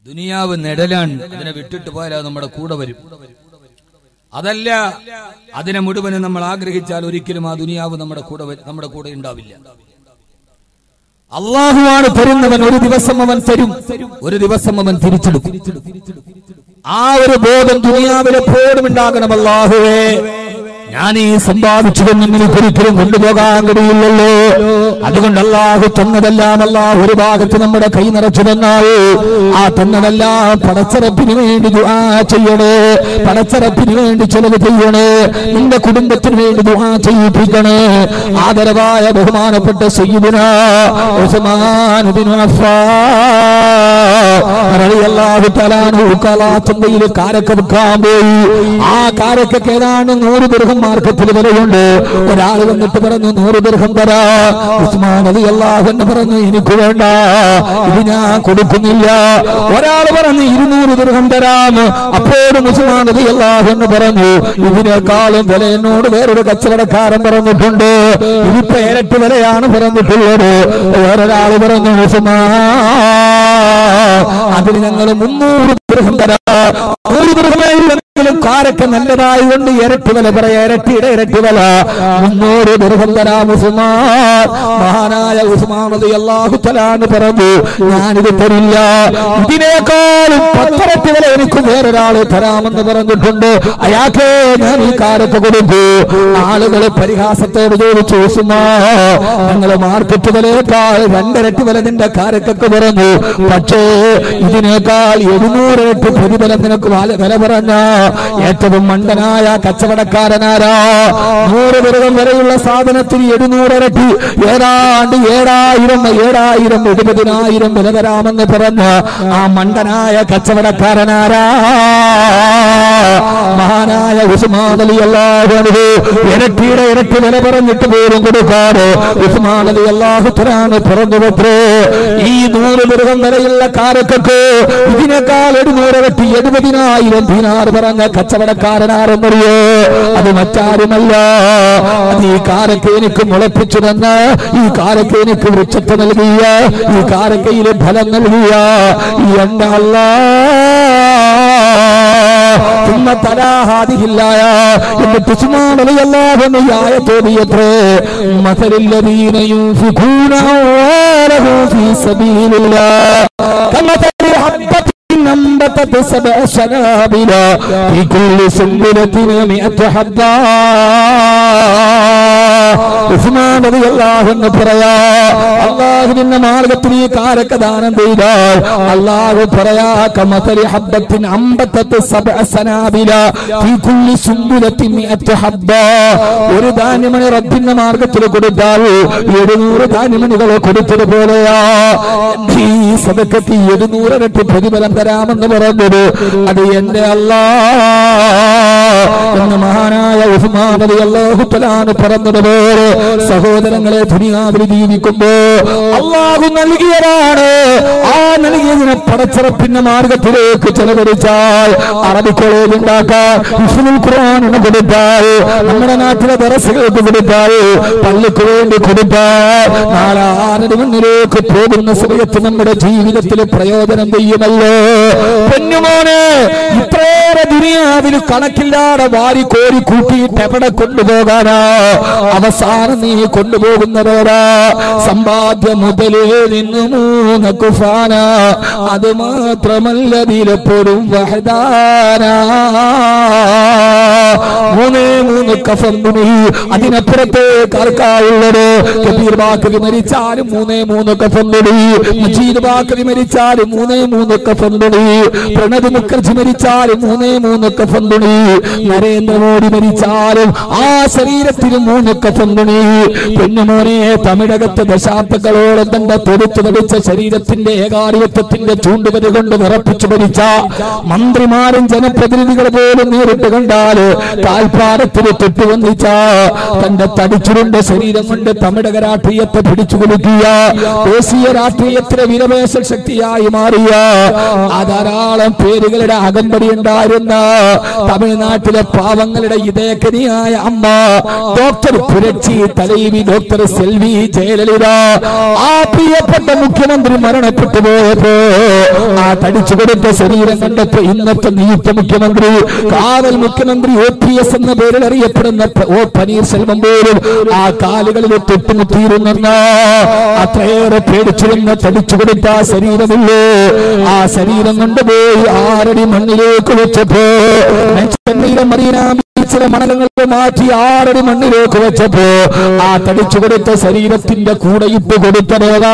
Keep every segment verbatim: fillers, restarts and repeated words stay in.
ദുനിയാവ് നെടലാണ്, അതിനെ വിട്ടിട്ട് പോയാൽ അത് നമ്മുടെ കൂടെ വരും. അതല്ല, അതിനെ മുഴുവനും നമ്മൾ ആഗ്രഹിച്ചാൽ ഒരിക്കലും ആ ദുനിയാവ് നമ്മുടെ കൂടെ നമ്മുടെ കൂടെ ഉണ്ടാവില്ല. അള്ളാഹുവാണ് തരുന്നവൻ. ഒരു ദിവസം അവൻ തരും, ഒരു ദിവസം അവൻ തിരിച്ചെടുക്കും. ആ ഒരു ബോധം ദുനിയാവിലെപ്പോഴും ഉണ്ടാകണം. അല്ലാഹുവേ, ഞാൻ ഈ സമ്പാദിച്ചതൊന്നും എനിക്കൊരിക്കലും കൊണ്ടുപോകാൻ കഴിയില്ലല്ലോ. അതുകൊണ്ട് അല്ലാഹു തന്നതെല്ലാം അല്ലാഹു ഒരു ഭാഗത്ത് നമ്മുടെ കൈ നിറച്ചു തന്നാൽ ആ തന്നതെല്ലാം പടച്ചറപ്പിന് വേണ്ടി ദുആ ചെയ്യണേ, പടച്ചറപ്പിന് വേണ്ടി ചെലവ് ചെയ്യണേ, നിന്റെ കുടുംബത്തിന് വേണ്ടി ദുആ ചെയ്യിപ്പിക്കണേ. ആദരവായ ബഹുമാനപ്പെട്ട സയ്യിദുനാ ഉസ്മാൻ ഇബ്നു അഫ്ഫാൻ റളിയല്ലാഹു തആല അൻഹു കളാത്തയിൽ കാരക്ക വിൽക്കാൻ പോയി. ആ കാരക്കക്ക് ഏതാണ്ട് നൂറ് ദിർഹം മാർക്കറ്റിൽ വിലയുണ്ട്. ഒരാൾ വന്നിട്ട് പറഞ്ഞു നൂറ് ദിർഹം തരാ. ഉസ്മാൻ റളിയല്ലാഹു അൻഹു പറഞ്ഞു എനിക്ക് വേണ്ട, ഇത് ഞാൻ കൊടുക്കുന്നില്ല. ഒരാൾ പറഞ്ഞു ഇരുന്നൂറ് ദിർഹം തരാം. അപ്പോഴും ഉസ്മാൻ റളിയല്ലാഹു അൻഹു പറഞ്ഞു ഇതിനേക്കാളും വില എന്നോട് വേറൊരു കച്ചവടക്കാരൻ പറഞ്ഞിട്ടുണ്ട്, ഇതിപ്പോ ഇരട്ടി വിലയാണ് പറഞ്ഞിട്ടുള്ളത്. വേറൊരാൾ പറഞ്ഞു ഉസ്മാൻ അതിന് ഞങ്ങൾ മുന്നൂറ് ദിർഹം തരാം. നൂറ് ദിർഹമെങ്കിലും കാരക്ക നല്ലതായി കൊണ്ട് ഇരട്ടി വില പറയാ, ഇരട്ടിയുടെ ഇരട്ടി വില മുന്നൂറ് ദിർഹം തരാം ഉസ്മാൻ. മഹാനായ ഉസ്മാൻ റളിയല്ലാഹു തആല പറഞ്ഞു ഞാനിത് തരില്ല, ഇതിനേക്കാളും പത്തിരട്ടി വില എനിക്ക് വേറൊരാള് തരാമെന്ന് പറഞ്ഞിട്ടുണ്ട്. അയാൾക്ക് ഞാൻ ഈ കാരക്ക കൊടുത്തു. ആളുകൾ പരിഹാസത്തോട് ചോദിച്ചു ഉസ്മാൻ ഞങ്ങൾ മാർക്കറ്റ് വിലയേക്കാൾ രണ്ടിരട്ടി വില നിന്റെ കാരക്കൊക്കെ പറഞ്ഞു, പക്ഷേ ഇതിനേക്കാൾ എഴുന്നൂറിരട്ടി പ്രതിഫലം നിനക്ക് വില പറഞ്ഞ ഏറ്റവും മണ്ടനായ കച്ചവടക്കാരനാരാ? നൂറ് ദിർഹം വരെയുള്ള സാധനത്തിന് എഴുന്നൂറിരട്ടി ഏതാണ്ട് ഏഴായിരം ഏഴായിരം എഴുപതിനായിരം വില തരാമെന്ന് പറഞ്ഞ ആ മണ്ടനായ കച്ചവടക്കാരനാരാ? മഹാനായ ഉസ്മാൻ റളിയല്ലാഹു അൻഹു ഇരട്ടിയുടെ ഇരട്ടി വില പറഞ്ഞിട്ട് പോലും കൊടുക്കാറ് ഉസ്മാൻ റളിയല്ലാഹു തആല പറഞ്ഞുവത്രേ ഈ നൂറ് ദിർഹം വരെയുള്ള കാരക്കക്ക് ഇതിനേക്കാൾ എഴുന്നൂറിരട്ടി എഴുപതിനായിരം ദീനാർ പറഞ്ഞ കച്ചവടക്കാരനാരെന്നറിയോ? അത് മറ്റാരുമല്ല, അത് ഈ കാരക്ക എനിക്ക് മുളപ്പിച്ചു തന്ന, ഈ കാരക്ക എനിക്ക് വൃക്ഷത്തെ നൽകിയ, ഈ കാരക്കയിലെ ഫലം നൽകിയ ഈ എന്റെ അല്ലാഹ് തലാഹാദിഹില്ലായ എന്നിട്ട് ഉസ്മാൻ റളിയല്ലാഹു അൻഹു ആയത്തോടിയത്രേ മസലുല്ലദീന യുൻഫിഖൂന അംവാലഹും ഫീ സബീലില്ലാഹ് കമസലി ഹബ്ബത്തിൻ أنبتت سبع سنابل في كل سنبلة مئة حبة. ഉസ്മാൻ റളിയല്ലാഹു അൻഹു പറയാ അല്ലാഹുവിന്റെ മാർഗ്ഗത്തിൽ ഈ കാരക്ക ദാനം ചെയ്താൽ അല്ലാഹു പറയാ കമസലി ഹബ്ബത്തിൻ അംബതത് സബ്അ സനാബില ഫീ കുല്ലി സുംബുലത്തിൻ മിഅത്ത് ഹബ്ബ. ഒരു ധാന്യമണി റബ്ബിന്റെ മാർഗ്ഗത്തിൽ കൊടുത്താൽ എഴുന്നൂറ് ധാന്യമണികൾ കൊടുത്തതുപോലെയാ ഈ സദഖത്ത് എഴുന്നൂറ് ഇരട്ടി പ്രതിഫലം തരാമെന്ന് പറഞ്ഞത് അത് എന്റെ അല്ലാഹ് എന്ന് മഹാനായ ഉസ്മാൻ റളിയല്ലാഹു തആല പറഞ്ഞതുപോലെ സഹോദരങ്ങളെ ദുനിയാവിൽ ജീവിക്കുമ്പോ അല്ലാഹു നൽകിയതാണ്. ആ നൽകിയതിനെ പടച്ചറപ്പിന്റെ മാർഗത്തിലേക്ക് ചെലവഴിച്ചാൽ അറബി കോളേജ് ഉണ്ടാക്കാൻ ഹിഫ്ളുൽ ഖുർആൻ കൊടുത്താൽ നമ്മുടെ നാട്ടിലെ ദറസുകൾക്ക് കൊടുത്താൽ പള്ളിക്ക് വേണ്ടി കൊടുത്താൽ നാളെ ആരുടെ മുന്നിലേക്ക് പോകുന്ന സമയത്ത് നമ്മുടെ ജീവിതത്തിൽ പ്രയോജനം ചെയ്യുമല്ലോ. പൊന്നുമോനെ ഇത്രയേറെ ദുനിയാവിൽ കണക്കില്ലാതെ വാരി കോരി കൂട്ടിയിട്ട് എവിടെ കൊണ്ടുപോകാനാ? അവസാനം നീ കൊണ്ടുപോകുന്നതോടാ സമ്പാദ്യ മുതലേ നിന്ന് മൂന്ന് കുഫാന, അത് മാത്രമല്ലതിലെപ്പോഴും വഹദാന. മൂന്നേ മൂന്ന് കഫൻ തുണി, അതിനപ്പുറത്തേക്ക് ആർക്കായുള്ളത്? കബീർ ബാക്കവി മരിച്ചാലും മൂന്നേ മൂന്ന് കഫൻ തുണി, മജീദ് ബാക്കവി മരിച്ചാലും മൂന്നേ മൂന്ന് കഫൻ തുണി, പ്രണബ് മുഖർജി മരിച്ചാലും മൂന്നേ മൂന്ന് കഫൻ തുണി, നരേന്ദ്രമോദി മരിച്ചാലും ആ ശരീരത്തിന് മൂന്ന് കഫൻ തുണി. പെണ്ണുമോനെ തമിഴകത്ത് ദശാബ്ദങ്ങളോളം തന്റെ തൊടുത്തു നടിച്ച ശരീരത്തിന്റെ ഏകാധിപത്യത്തിന്റെ ചൂണ്ടുവരി കൊണ്ട് വിറപ്പിച്ചു ഭരിച്ച മന്ത്രിമാരും ജനപ്രതിനിധികൾ പോലും നേരിട്ട് കണ്ടാല് കാൽപ്പാടത്തിന് തൊട്ടുവന്നിച്ച തന്റെ തടിച്ചുരുണ്ട ശരീരം കൊണ്ട് തമിഴക രാഷ്ട്രീയത്തെ പിടിച്ചു കൊടുക്കുക, ദേശീയ രാഷ്ട്രീയത്തിലെ വിലപേശ ശക്തിയായി മാറിയ ആ ധാരാളം പേരുകളുടെ അകമ്പടി ഉണ്ടായിരുന്ന തമിഴ്നാട്ടിലെ പാവങ്ങളുടെ ഇതേക്കനിയായ അമ്മ ഡോക്ടർ പുര പുരക്ഷി തലൈവി ഡോക്ടർ സെൽവി ജയലളിത ആ പ്രിയപ്പെട്ട മുഖ്യമന്ത്രി മരണപ്പെട്ടു പോയപ്പോ ആ തടിച്ചു കൊടുത്ത ശരീരം കണ്ടപ്പോ ഇന്നത്തെ നിയുക്ത മുഖ്യമന്ത്രി കാവൽ മുഖ്യമന്ത്രി ഒ പി എസ് എന്ന പേരിൽ അറിയപ്പെടുന്ന ഒ പനീർശെൽവം പോലും ആ കാലുകളിൽ തൊട്ടുമുട്ടിയിരുന്ന അത്രയേറെ പേടിച്ചിരുന്ന തടിച്ചു കൊടുത്ത ആ ശരീരമില്ലേ ആ ശരീരം കൊണ്ടുപോയി ആറടി മണ്ണിലേക്ക് വെച്ചപ്പോ ചില മണലങ്ങൾ മാറ്റി ആറടി മണ്ണിലേക്ക് വെച്ചപ്പോ ആ തടിച്ചു കൊടുത്ത ശരീരത്തിന്റെ കൂടെ ഇട്ട് കൊടുത്തതേതാ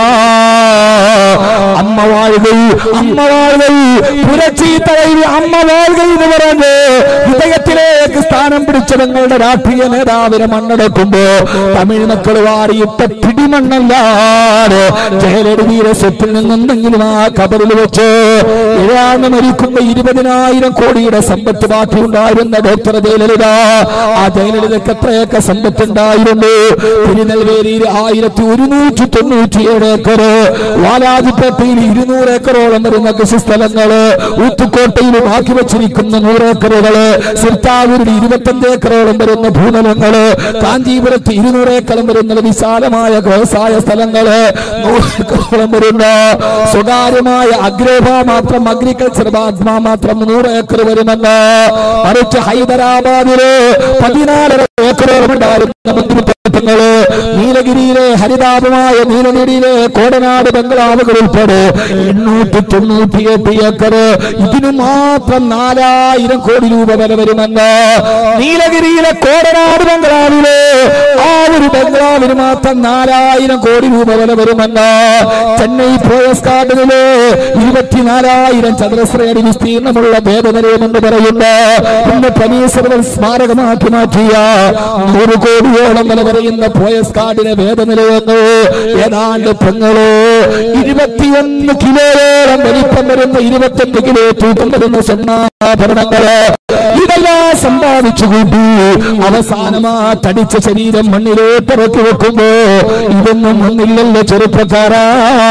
അമ്മ വാഴുകൈ അമ്മ വാഴുകൈ പുരക്ഷി തലൈവി അമ്മ വാഴുകൈ എന്ന് പറഞ്ഞ് ഹൃദയത്തിലേക്ക് സ്ഥാനം പിടിച്ച തങ്ങളുടെ രാഷ്ട്രീയ നേതാവിനെ മണ്ണടക്കുമ്പോ തമിഴ് മക്കൾ വാരിയിട്ട പിടിമണ്ണല്ലാതെ ജയലളിതയുടെ സ്വത്തിൽ നിന്നെന്തെങ്കിലും ആ കബറിൽ വെച്ച് ഏഴാണ്ട് മരിക്കുമ്പോ ഇരുപതിനായിരം കോടിയുടെ സമ്പത്ത് ബാക്കിയുണ്ടായിരുന്ന ഡോക്ടർ ജയലളിത ആ ജയലളിതക്ക് എത്രയൊക്കെ സമ്പത്തുണ്ടായിരുന്നു. തിരുനെൽവേലിയിൽ ആയിരത്തി ഒരുന്നൂറ്റി തൊണ്ണൂറ്റിയേഴ് ഏക്കർ, വാലാജിപ്പേട്ടയിൽ ഇരുന്നൂറ് ഏക്കറോളം വരുന്ന കൃഷി സ്ഥലങ്ങള്, ഊത്തുക്കോട്ടയിൽ ബാക്കി വെച്ചിരിക്കുന്ന നൂറ് ഏക്കറുകള്, സിർത്താവൂരിൽ ഇരുപത്തഞ്ച് ഏക്കറോളം വരുന്ന ഭൂതലങ്ങള്, കാഞ്ചീപുരത്ത് ഇരുന്നൂറ് ഏക്കറോളം വരുന്ന വിശാലമായ വ്യവസായ സ്ഥലങ്ങള്, നൂറ് ഏക്കറോളം വരുന്ന സ്വകാര്യമായ അഗ്രോഭാ മാത്രം അഗ്രികൾച്ചർ ബാധ്മാ മാത്രം നൂറ് ഏക്കർ വരുമെന്ന്. മറിച്ച് ഹൈദരാബാദില് പതിനാലര ഏക്കറോളം ഉണ്ടായിരുന്ന മന്ത്രിത്വങ്ങള്, നീലഗിരിയിലെ ഹരിതാപമായ നീലഗിരിയിലെ കോടനാട് ബംഗ്ലാവുകൾ ഉൾപ്പെടെ എണ്ണൂറ്റി തൊണ്ണൂറ്റിയെട്ട് ഏക്കർ, ഇതിനു മാത്രം നാലായിരം കോടി രൂപ വില വരുമെന്ന്. നീലഗിരിയിലെ കോടനാട് ബംഗ്ലാവിലെ ആ ഒരു ബംഗ്ലാവിന് മാത്രം നാലായിരം കോടി രൂപ വില വരുമെന്ന്. ചെന്നൈ പോയസ് ഗാർഡനിലെ ഇരുപത്തിനാലായിരം ചതുരശ്രയടി വിസ്തീർണമുള്ള ഭേദനിലയമെന്ന് പറയുന്ന ഇന്ന് പനീർശെൽവം സ്മാരകമാക്കി മാറ്റിയ നൂറ് കോടിയോളം വില പറയുന്ന പോയസ് ഗാർഡിനെ ഭേദനിലയെന്ന് ഏതാണ്ട് പെങ്ങളോ ഇരുപത്തിയൊന്ന് കിലോയോളം വലിപ്പം വരുന്ന ഇരുപത്തൊന്ന് കിലോ തൂക്കം വരുന്ന സ്വർണ്ണാഭരണങ്ങള് ഇതെല്ലാം സമ്പാദിച്ചു കൂട്ടി അവസാനം ആ തടിച്ച ശരീരം മണ്ണിലേക്ക് ഇറക്കി വെക്കുമ്പോ ഇതൊന്നും ഒന്നില്ലല്ലോ ചെറുപ്പക്കാരാ.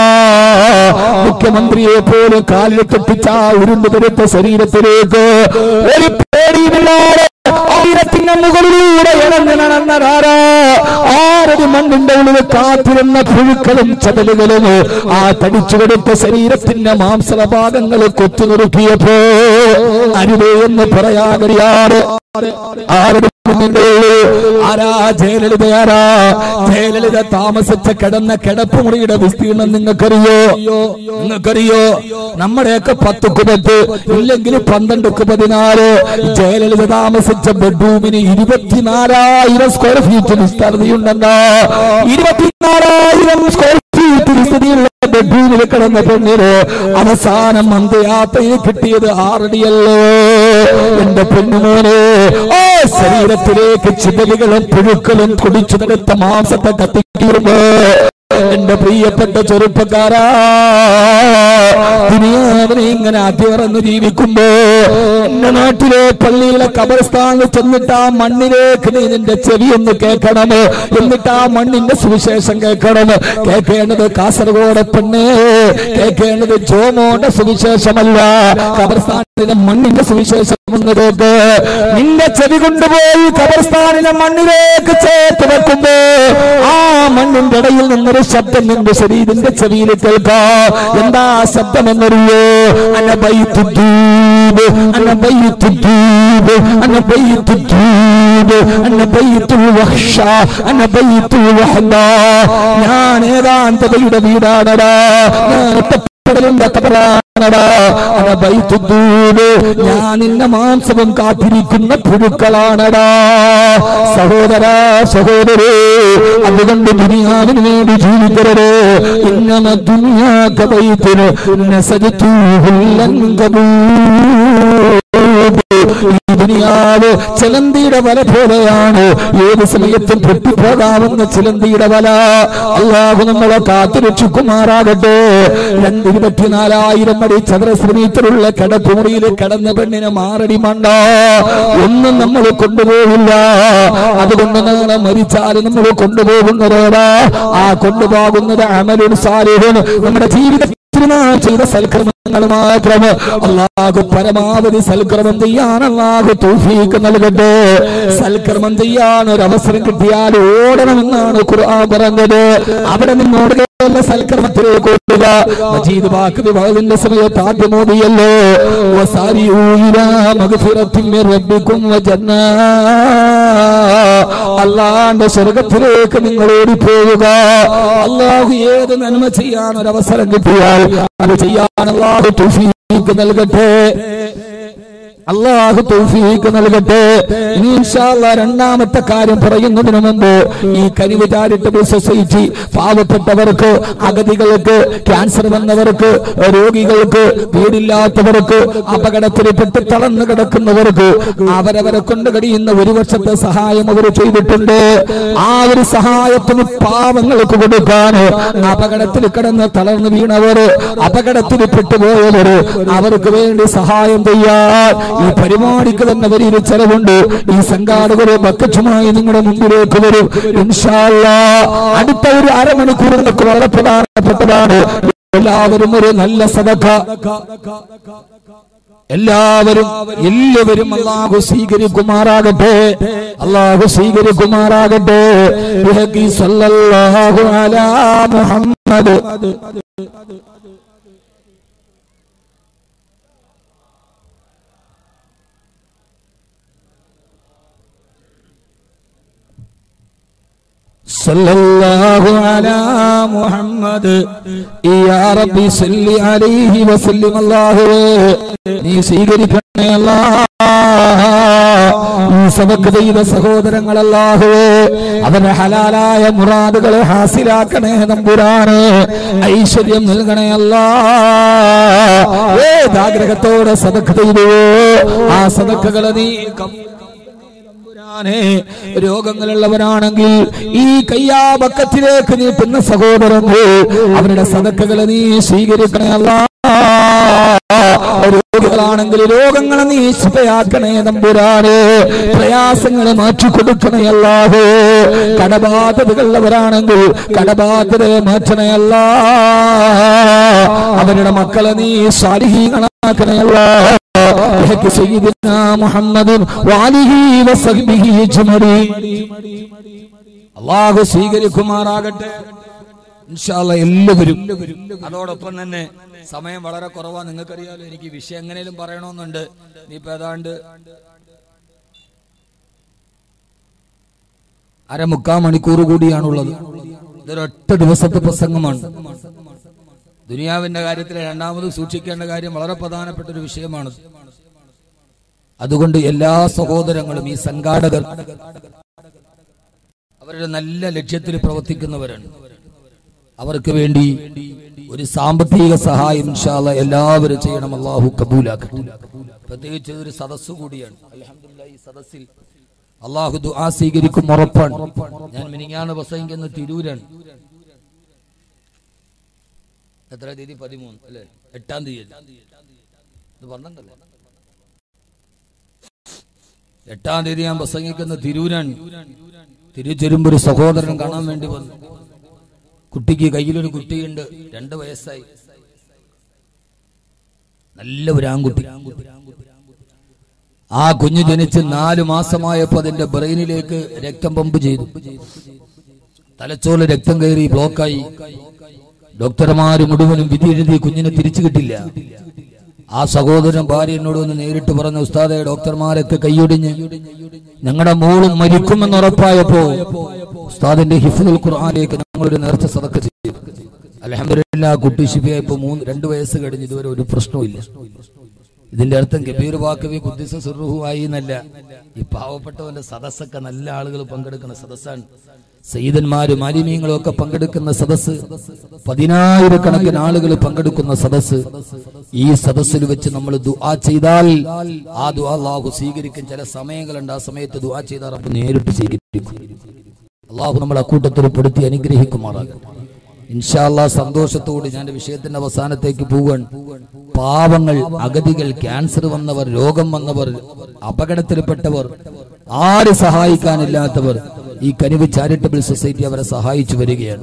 മുഖ്യമന്ത്രിയെ പോലെ കാലിൽ തെറ്റിച്ച ഉരുണ്ടു തെടുത്ത ശരീരത്തിലേക്ക് ഒരു പേടിയില്ലാതെ ആയിരത്തിന് മുകളിലൂടെ ഇറങ്ങി നടന്നതാരാ? ആറടി മണ്ണിന്റെ ഉള്ളിൽ കാത്തിരുന്ന പുഴുക്കളും ചതലുകളും ആ തടിച്ചു കൊടുത്ത ശരീരത്തിന്റെ മാംസഭാഗങ്ങൾ കൊത്തു നുറുക്കിയപ്പോ അരുതേ എന്ന് പറയാൻ കഴിയാറ്. ആരുടെ ആരാ? ജയലളിതയാരാ? ജയലളിത താമസിച്ച കിടന്ന കിടപ്പുമുറിയുടെ വിസ്തീർണം നിങ്ങൾക്കറിയോ? നിങ്ങൾക്കറിയോ? നമ്മുടെയൊക്കെ പത്തുക്ക് പത്ത് ഇല്ലെങ്കിൽ പന്ത്രണ്ടുക്ക് പതിനാല്. ജയലളിത താമസിച്ച ബെഡ്റൂമിന് ഇരുപത്തിനാലായിരം സ്ക്വയർ ഫീറ്റ് വിസ്തൃതിയുണ്ടെന്നാ. ഇരുപത്തിനാലായിരം സ്ക്വയർ ഫീറ്റ് വിസ്തൃതിയുള്ള ബെഡ്റൂമിൽ കിടന്ന പെണ്ണിന് അവസാനം അന്ത്യയാത്രയിൽ കിട്ടിയത് ആറടിയല്ലോ. എന്റെ പെണ്ണുമോനെ ആ ശരീരത്തിലേക്ക് ചിതലുകളും പുഴുക്കളും കുടിച്ചു നടത്ത മാംസത്തെ കത്തിക്കുമ്പോ എന്റെ പ്രിയപ്പെട്ട ചെറുപ്പക്കാരാ, ദുനിയാവിനെ ഇങ്ങനെ അതിമറന്ന് ജീവിക്കുമ്പോ എന്റെ നാട്ടിലെ പള്ളിയിലെ ഖബർസ്ഥാനിൽ ചെന്നിട്ട് ആ മണ്ണിലേക്ക് നീ നിന്റെ ചെവി ഒന്ന് കേൾക്കണം. എന്നിട്ട് ആ മണ്ണിന്റെ സുവിശേഷം കേൾക്കണം. കേൾക്കേണ്ടത് കാസർഗോഡ് പെണ്ണേ, കേൾക്കേണ്ടത് ജോമോന്റെ സുവിശേഷമല്ല, ഖബർസ്ഥാനിലെ മണ്ണിന്റെ സുവിശേഷം ഒന്ന് കേൾക്ക്. നിന്റെ ചെവി കൊണ്ടുപോയി ഖബർസ്ഥാനിലെ മണ്ണിലേക്ക് ചേർത്ത് വെക്കുമ്പോ ആ മണ്ണിന്റെ ഇടയിൽ നിന്നൊരു ശബ്ദം നിന്റെ ശരീരത്തിന്റെ ചെവിയിൽ കേൾക്കാം. എന്താ ശബ്ദം എന്നറിയോ? അനബൈത്തുദ്ദൂബ് അനബൈത്തുദ്ദൂബ് അനബൈത്തുദ്ദൂബ് അനബൈത്തുൽ വഹ്ശ അനബൈത്തുൽ വഹദ. ഞാൻ ഏകാന്തതയുടെ വീടാണടാ, ഞാൻ ഞാൻ നിന്റെ മാംസവും കാത്തിരിക്കുന്ന പുഴുക്കളാണടാ. സഹോദര സഹോദരേ, അതുകൊണ്ട് ദുനിയാവിന് വേണ്ടി ജീവിക്കരുത്. ഇന്നമ ദുനിയാകബൈത്തിന് ഈ ദുനിയാവ് ചിലന്തിയുടെ വല പോലെയാണ്. ഏത് സമയത്തും പൊട്ടിപ്പോകാവുന്ന ചിലന്തിയുടെ വല. അല്ലാഹു നമ്മളെ കാത്തുരക്ഷിക്കുമാറാകട്ടെ. രണ്ട് ഇരുപത്തിനാലായിരം അടി ചതുരശ്ര മീറ്ററുള്ള കിടപ്പുമുറിയിൽ കിടന്ന പെണ്ണിന് മാറടി മണ്ണ ഒന്നും നമ്മൾ കൊണ്ടുപോകില്ല. അതുകൊണ്ട് നാളെ മരിച്ചാൽ നമ്മൾ കൊണ്ടുപോകുന്നതോടാ ആ കൊണ്ടുപോകുന്നത് അമലുൻ സാലിഹുൻ. നമ്മുടെ ജീവിതം ചെയ്ത സൽക്കർമ്മങ്ങൾ മാത്രം അല്ലാഹു പരമാവധി സൽക്കർമ്മം ചെയ്യാൻ അല്ലാഹു തൗഫീഖ് നൽകട്ടെ. സൽക്കർമ്മം ചെയ്യാൻ ഒരു അവസരം കിട്ടിയാൽ ഓടണമെന്നാണ് ഖുർആൻ പറഞ്ഞത്. അവിടെ നിന്നോട് സൽക്കർമ്മത്തിലേക്ക് ഓടുക. മജീദ് ബാഖവി വഅദിന്റെ സമയത്ത് ആദ്യം ഓതിയല്ലോ, വസാരിഊ ഇലാ മഗ്ഫിറത്തിൻ മിർ റബ്ബികും വജന്ന, അല്ലാഹുവിന്റെ സ്വർഗ്ഗത്തിലേക്ക് നിങ്ങൾ ഓടിപ്പോവുക. അല്ലാഹു ഏത് നന്മ ചെയ്യാൻ ഒരു അവസരം കിട്ടിയാൽ അത് ചെയ്യാൻ അല്ലാഹു തൗഫീഖ് നൽകട്ടെ. അല്ലാഹു തൗഫീഖ് നൽകട്ടെ. ഇനി ഇൻഷാ അല്ലാഹ് രണ്ടാമത്തെ കാര്യം പറയുന്നതിന് മുമ്പ് ഈ കനിവ് ചാരിറ്റബിൾ സൊസൈറ്റി പാവപ്പെട്ടവർക്ക്, അഗതികൾക്ക്, ക്യാൻസർ വന്നവർക്ക്, രോഗികൾക്ക്, വീടില്ലാത്തവർക്ക്, അപകടത്തിൽപ്പെട്ട് തളർന്നു കിടക്കുന്നവർക്ക് അവരവരെ കൊണ്ട് കഴിയുന്ന ഒരു വർഷത്തെ സഹായം അവർ ചെയ്തിട്ടുണ്ട്. ആ ഒരു സഹായത്തിന് പാവങ്ങൾക്ക് കൊടുക്കാൻ, അപകടത്തിൽ കിടന്ന് തളർന്നു വീണവർ, അപകടത്തിൽ പെട്ടുപോയവർ, അവർക്ക് വേണ്ടി സഹായം ചെയ്യാൻ ഈ പരിപാടിക്ക് തന്നെ വലിയൊരു ചെലവുണ്ട്. ഈ സംഘാടകരെ ബക്കറ്റുമായി നിങ്ങളുടെ മുമ്പിലേക്ക് വരും ഇൻഷാ അല്ലാഹ്. അടുത്ത ഒരു അരമണിക്കൂർ നിങ്ങൾക്ക് വളരെ പ്രധാനപ്പെട്ടതാണ്. എല്ലാവരും ഒരു നല്ല സദഖ, എല്ലാവരും എല്ലാവരും അല്ലാഹു സ്വീകരിക്കുമാറാകട്ടെ. അല്ലാഹു സ്വീകരിക്കുമാറാകട്ടെ. ബിഹഖി സല്ലല്ലാഹു അലാ മുഹമ്മദ്. സല്ലല്ലാഹു അലാ മുഹമ്മദ്. യാ റബ്ബി സല്ലി അലൈഹി വസല്ലം. അല്ലാഹുവേ നീ സ്വീകരിക്കണേ അല്ലാഹ്. ഈ സദഖ ചെയ്ത സഹോദരങ്ങൾ അല്ലാഹുവേ അവരുടെ ഹലാലായ മുറാദുകളെ ഹാസിലാക്കണേ തമ്പുരാനെ. ഐശ്വര്യം നൽകണേ അല്ലാഹ്. ഏതാഗ്രഹത്തോടെ സദഖ ചെയ്തുവോ ആ സദഖകളെ നീ രോഗങ്ങളുള്ളവരാണെങ്കിൽ ഈ കയ്യാബക്കത്തിലേക്ക് നീട്ടുന്ന സഹോദരങ്ങൾ അവരുടെ സദഖകളെ നീ സ്വീകരിക്കണേ അല്ലാഹ്. രോഗികളാണെങ്കിൽ രോഗങ്ങളെ നീ ശിഫയാക്കണേ തമ്പുരാനെ. പ്രയാസങ്ങളെ മാറ്റിക്കൊടുക്കണേ അല്ലാഹ്. കടബാധ്യതകളുള്ളവരാണെങ്കിൽ കടബാധ്യതയെ മാറ്റണേ അല്ലാഹ്. അവരുടെ മക്കളെ നീ സാലിഹീങ്ങളാക്കണേ അല്ലാഹ്. സയ്യിദുനാ മുഹമ്മദും വഅലിഹി വസഹ്ബിഹി അജ്മഈൻ. അല്ലാഹു സ്വീകരിക്കുമാറാകട്ടെ ഇൻഷാ അല്ലാഹ്. എല്ലാവരും അതോടൊപ്പം തന്നെ സമയം വളരെ കുറവാണ്, നിങ്ങൾക്കറിയാലോ. എനിക്ക് വിഷയം എങ്ങനെയും പറയണമെന്നുണ്ട്. ഇനിയിപ്പോ ഏതാണ്ട് അരമുക്കാൽ മണിക്കൂർ കൂടിയാണുള്ളത്. ഇതൊരൊറ്റ ദിവസത്തെ പ്രസംഗമാണ്. ദുനിയാവിന്റെ കാര്യത്തിൽ രണ്ടാമത് സൂക്ഷിക്കേണ്ട കാര്യം വളരെ പ്രധാനപ്പെട്ട ഒരു വിഷയമാണ്. അതുകൊണ്ട് എല്ലാ സഹോദരങ്ങളും, ഈ സംഘാടകർ അവരുടെ നല്ല ലക്ഷ്യത്തിൽ പ്രവർത്തിക്കുന്നവരാണ്. അവർക്ക് വേണ്ടി ഒരു സാമ്പത്തിക സഹായം ഇൻഷാ അല്ലാഹ് എല്ലാവരും ചെയ്യണം. അല്ലാഹു കബൂലാക്കട്ടെ. പ്രത്യേകിച്ച് ഒരു സദസ്സ് കൂടിയാണ്. അൽഹംദുലില്ലാഹ് ഈ സദസ്സിൽ അല്ലാഹു ദുആ സ്വീകരിക്കും ഉറപ്പാണ്. ഞാൻ മിനിങ്ങാണ് പ്രസംഗിക്കുന്ന തിരൂരാണ്. എത്ര തീയതി? പതിമൂന്ന് അല്ലെ? എട്ടാം തീയതി പറഞ്ഞല്ലേ? എട്ടാം തീയതി ഞാൻ പ്രസംഗിക്കുന്ന തിരൂരാണ്. തിരിച്ചെരുമ്പോ ഒരു സഹോദരൻ കാണാൻ വേണ്ടി വന്നു. കുട്ടിക്ക് കയ്യിലൊരു കുട്ടിയുണ്ട്, രണ്ട് വയസ്സായി, നല്ല ഒരു ആൺകുട്ടി. ആ കുഞ്ഞ് ജനിച്ച് നാലു മാസമായപ്പോ അതിന്റെ ബ്രെയിനിലേക്ക് രക്തം പമ്പ് ചെയ്തു. തലച്ചോറിൽ രക്തം കയറി ബ്ലോക്കായി. ഡോക്ടർമാര് മുഴുവനും വിധി എഴുതി കുഞ്ഞിനെ തിരിച്ചു കിട്ടില്ല. ആ സഹോദരൻ ഭാര്യ എന്നോട് ഒന്ന് നേരിട്ട് പറഞ്ഞു, ഉസ്താദെ ഡോക്ടർമാരൊക്കെ കൈയൊടിഞ്ഞ് ഞങ്ങളുടെ മോളും മരിക്കുമെന്ന് ഉറപ്പായപ്പോ ഉസ്താദിന്റെ ഹിഫ്ദുൽ ഖുർആനിലേക്ക് ഞങ്ങളൊരു നേർച്ച സദഖ ചെയ്തു. അൽഹംദുലില്ലാഹ് കുട്ടി ശിഫയായപ്പോ മൂന്ന് രണ്ട് വയസ്സ് കഴിഞ്ഞ് ഇതുവരെ ഒരു പ്രശ്നവും. ഇതിന്റെ അർത്ഥം കബീർ ബാഖവി ഖുദ്ദിസ സിർറുഹു ആയി എന്നല്ല. ഈ പാവപ്പെട്ടവന്റെ സദസ്സൊക്കെ നല്ല ആളുകൾ പങ്കെടുക്കുന്ന സദസ്സാണ്. സയ്യിദന്മാരും ആലിമീങ്ങളും ഒക്കെ പങ്കെടുക്കുന്ന സദസ്സ്, പതിനായിരക്കണക്കിന് ആളുകൾ പങ്കെടുക്കുന്ന സദസ്സ്. ഈ സദസ്സിൽ വെച്ച് നമ്മൾ ദുആ ചെയ്താൽ ആ ദുആ അല്ലാഹു സ്വീകരിക്കും. ചില സമയങ്ങളുണ്ട്, ആ സമയത്ത് ദുആ ചെയ്താൽ റബ്ബ് നേരിട്ട് സ്വീകരിക്കും. അല്ലാഹു നമ്മളെ അക്കൂട്ടത്തിൽ പെടുത്തി അനുഗ്രഹിക്കുമാറാകട്ടെ. ഇൻഷാ അല്ലാഹ് സന്തോഷത്തോടെ ഞാൻ വിഷയത്തിന്റെ അവസാനത്തേക്ക് പോവാൻ. പാവങ്ങൾ, അഗതികൾ, ക്യാൻസർ വന്നവർ, രോഗം വന്നവർ, അപകടത്തിൽപ്പെട്ടവർ, ആര് സഹായിക്കാനില്ലാത്തവർ, ഈ കനിവ് ചാരിറ്റബിൾ സൊസൈറ്റി അവരെ സഹായിച്ചു വരികയാണ്.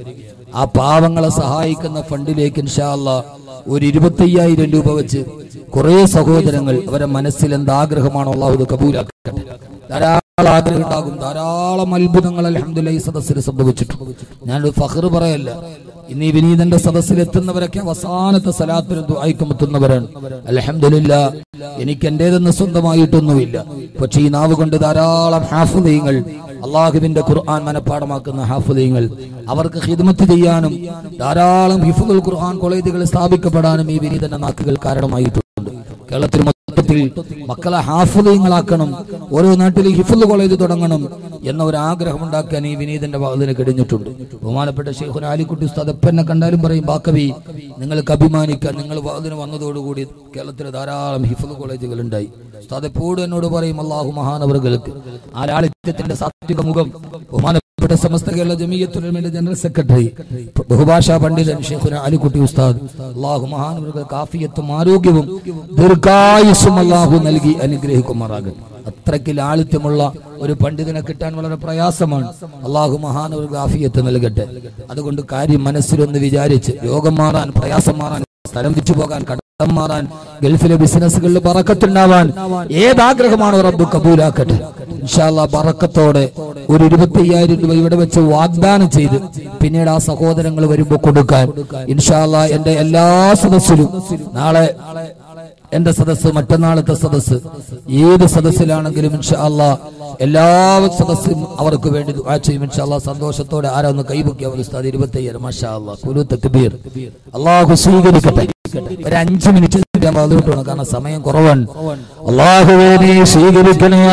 ആ പാവങ്ങളെ സഹായിക്കുന്ന ഫണ്ടിലേക്ക് ഇൻഷാ അല്ലാഹ് ഒരു ഇരുപത്തയ്യായിരം രൂപ വെച്ച് കുറെ സഹോദരങ്ങൾ അവരുടെ മനസ്സിൽ എന്താഗ്രഹമാണോ അല്ലാഹു ഇത് കബൂലാക്കട്ടെ. ധാരാളം ആഗ്രഹം ഉണ്ടാകും, ധാരാളം അത്ഭുതങ്ങൾ അൽഹംദുലില്ലാഹ് ഈ സദസ്സിൽ സംഭവിച്ചിട്ടുണ്ട്. ഞാനൊരു ഫഖ്ർ പറയല്ല, ഇന്ന് ഈ വിനീതന്റെ സദസ്സിൽ എത്തുന്നവരൊക്കെ അവസാനത്തെ സലാത്തിനും ദുആയ്ക്കും എത്തുന്നവരാണ്. അൽഹംദുലില്ലാഹ് എനിക്ക് എന്റേതെന്ന് സ്വന്തമായിട്ടൊന്നുമില്ല. പക്ഷേ ഈ നാവ് കൊണ്ട് ധാരാളം ഹാഫിളീങ്ങൾ, അള്ളാഹുവിന്റെ ഖുർആൻ മനഃപ്പാഠമാക്കുന്ന ഹാഫിളീങ്ങൾ, അവർക്ക് ഖിദ്മത്ത് ചെയ്യാനും ധാരാളം ഹിഫ്ളുൽ ഖുർആൻ കോളേജുകൾ സ്ഥാപിക്കപ്പെടാനും ഈ വിനീതന്റെ നാക്കുകൾ കാരണമായിട്ടുണ്ട്. കേരളത്തിൽ മൊത്തത്തിൽ മക്കളെ ഹാഫിളീങ്ങളാക്കണം, ഓരോ നാട്ടിൽ ഹിഫ്ള് കോളേജ് തുടങ്ങണം എന്ന ഒരു ആഗ്രഹം ഉണ്ടാക്കാൻ ഈ വിനീതന്റെ വാതിന് കഴിഞ്ഞിട്ടുണ്ട്. ബഹുമാനപ്പെട്ട ശൈഖുന ആലിക്കുട്ടി ഉസ്താദ് എന്നെ കണ്ടാലും പറയും, ബാക്കവി നിങ്ങൾക്ക് അഭിമാനിക്കാൻ, നിങ്ങൾ വാതിന് വന്നതോടുകൂടി കേരളത്തിൽ ധാരാളം ഹിഫ്ള് കോളേജുകൾ ഉണ്ടായി. ഉസ്താദ് എപ്പോഴും എന്നോട് പറയും, അല്ലാഹു മഹാനവറുകൾക്ക് ആ ലാളിത്യത്തിന്റെ സാത്വിക മുഖം. ബഹുമാനപ്പെട്ട സമസ്ത കേരള ജമിയത്തുൽ ഉലമയുടെ ജനറൽ സെക്രട്ടറി ബഹുഭാഷാ പണ്ഡിതൻ ശൈഖുന ആലിക്കുട്ടി ഉസ്താദ്, അല്ലാഹു മഹാനവറുകൾക്ക് ആഫിയത്തും ആരോഗ്യവും ദീർഘായുസ്സും അല്ലാഹു നൽകി അനുഗ്രഹിക്കുമാറാകട്ടെ. അത്രയ്ക്ക് ലാളിത്യമുള്ള ഒരു പണ്ഡിതനെ കിട്ടാൻ വളരെ പ്രയാസമാണ്. അല്ലാഹു മഹാനവർക്ക് ആഫിയത്ത് നൽകട്ടെ. അതുകൊണ്ട് കാര്യം മനസ്സിലൊന്ന് വിചാരിച്ച് രോഗം മാറാൻ, പ്രയാസം മാറാൻ, സ്ഥലം വിറ്റു പോകാൻ, കടം മാറാൻ, ഗൾഫിലെ ബിസിനസ്സുകളിൽ ബറക്കത്തുണ്ടാവാൻ ഏതാഗ്രഹമാണോ റബ്ബ് കബൂലാക്കട്ടെ. ഇൻഷാ അല്ലാഹ് ബറക്കത്തോടെ ഒരു ഇരുപത്തയ്യായിരം രൂപ ഇവിടെ വെച്ച് വാഗ്ദാനം ചെയ്ത് പിന്നീട് ആ സഹോദരങ്ങൾ വരുമ്പോ കൊടുക്കാൻ ഇൻഷാ അല്ലാഹ് എന്റെ എല്ലാ സദസ്സിലും, നാളെ എന്റെ സദസ്സ്, മറ്റന്നാളത്തെ സദസ്സ്, ഏത് സദസ്സിലാണെങ്കിലും ഇൻഷാ അല്ലാഹ് എല്ലാ സദസ്സും അവർക്ക് വേണ്ടി ദുആ ചെയ്യും ഇൻഷാ അല്ലാഹ്. സന്തോഷത്തോടെ ആരാ ഒന്ന് കൈപൊക്കിയ ഉസ്താദ് ഇരുപത്തയ്യായിരം മാഷാ അല്ലാഹ് ഖുലൂ തക്ബീർ. അല്ലാഹു സ്വീകരിക്കട്ടെ. ഒരു അഞ്ചു മിനിറ്റ് ഞാൻ വന്നിട്ടാണ്, കാരണം സമയം കുറവാണ്. അല്ലാഹുവേ നീ സ്വീകരിക്കണേ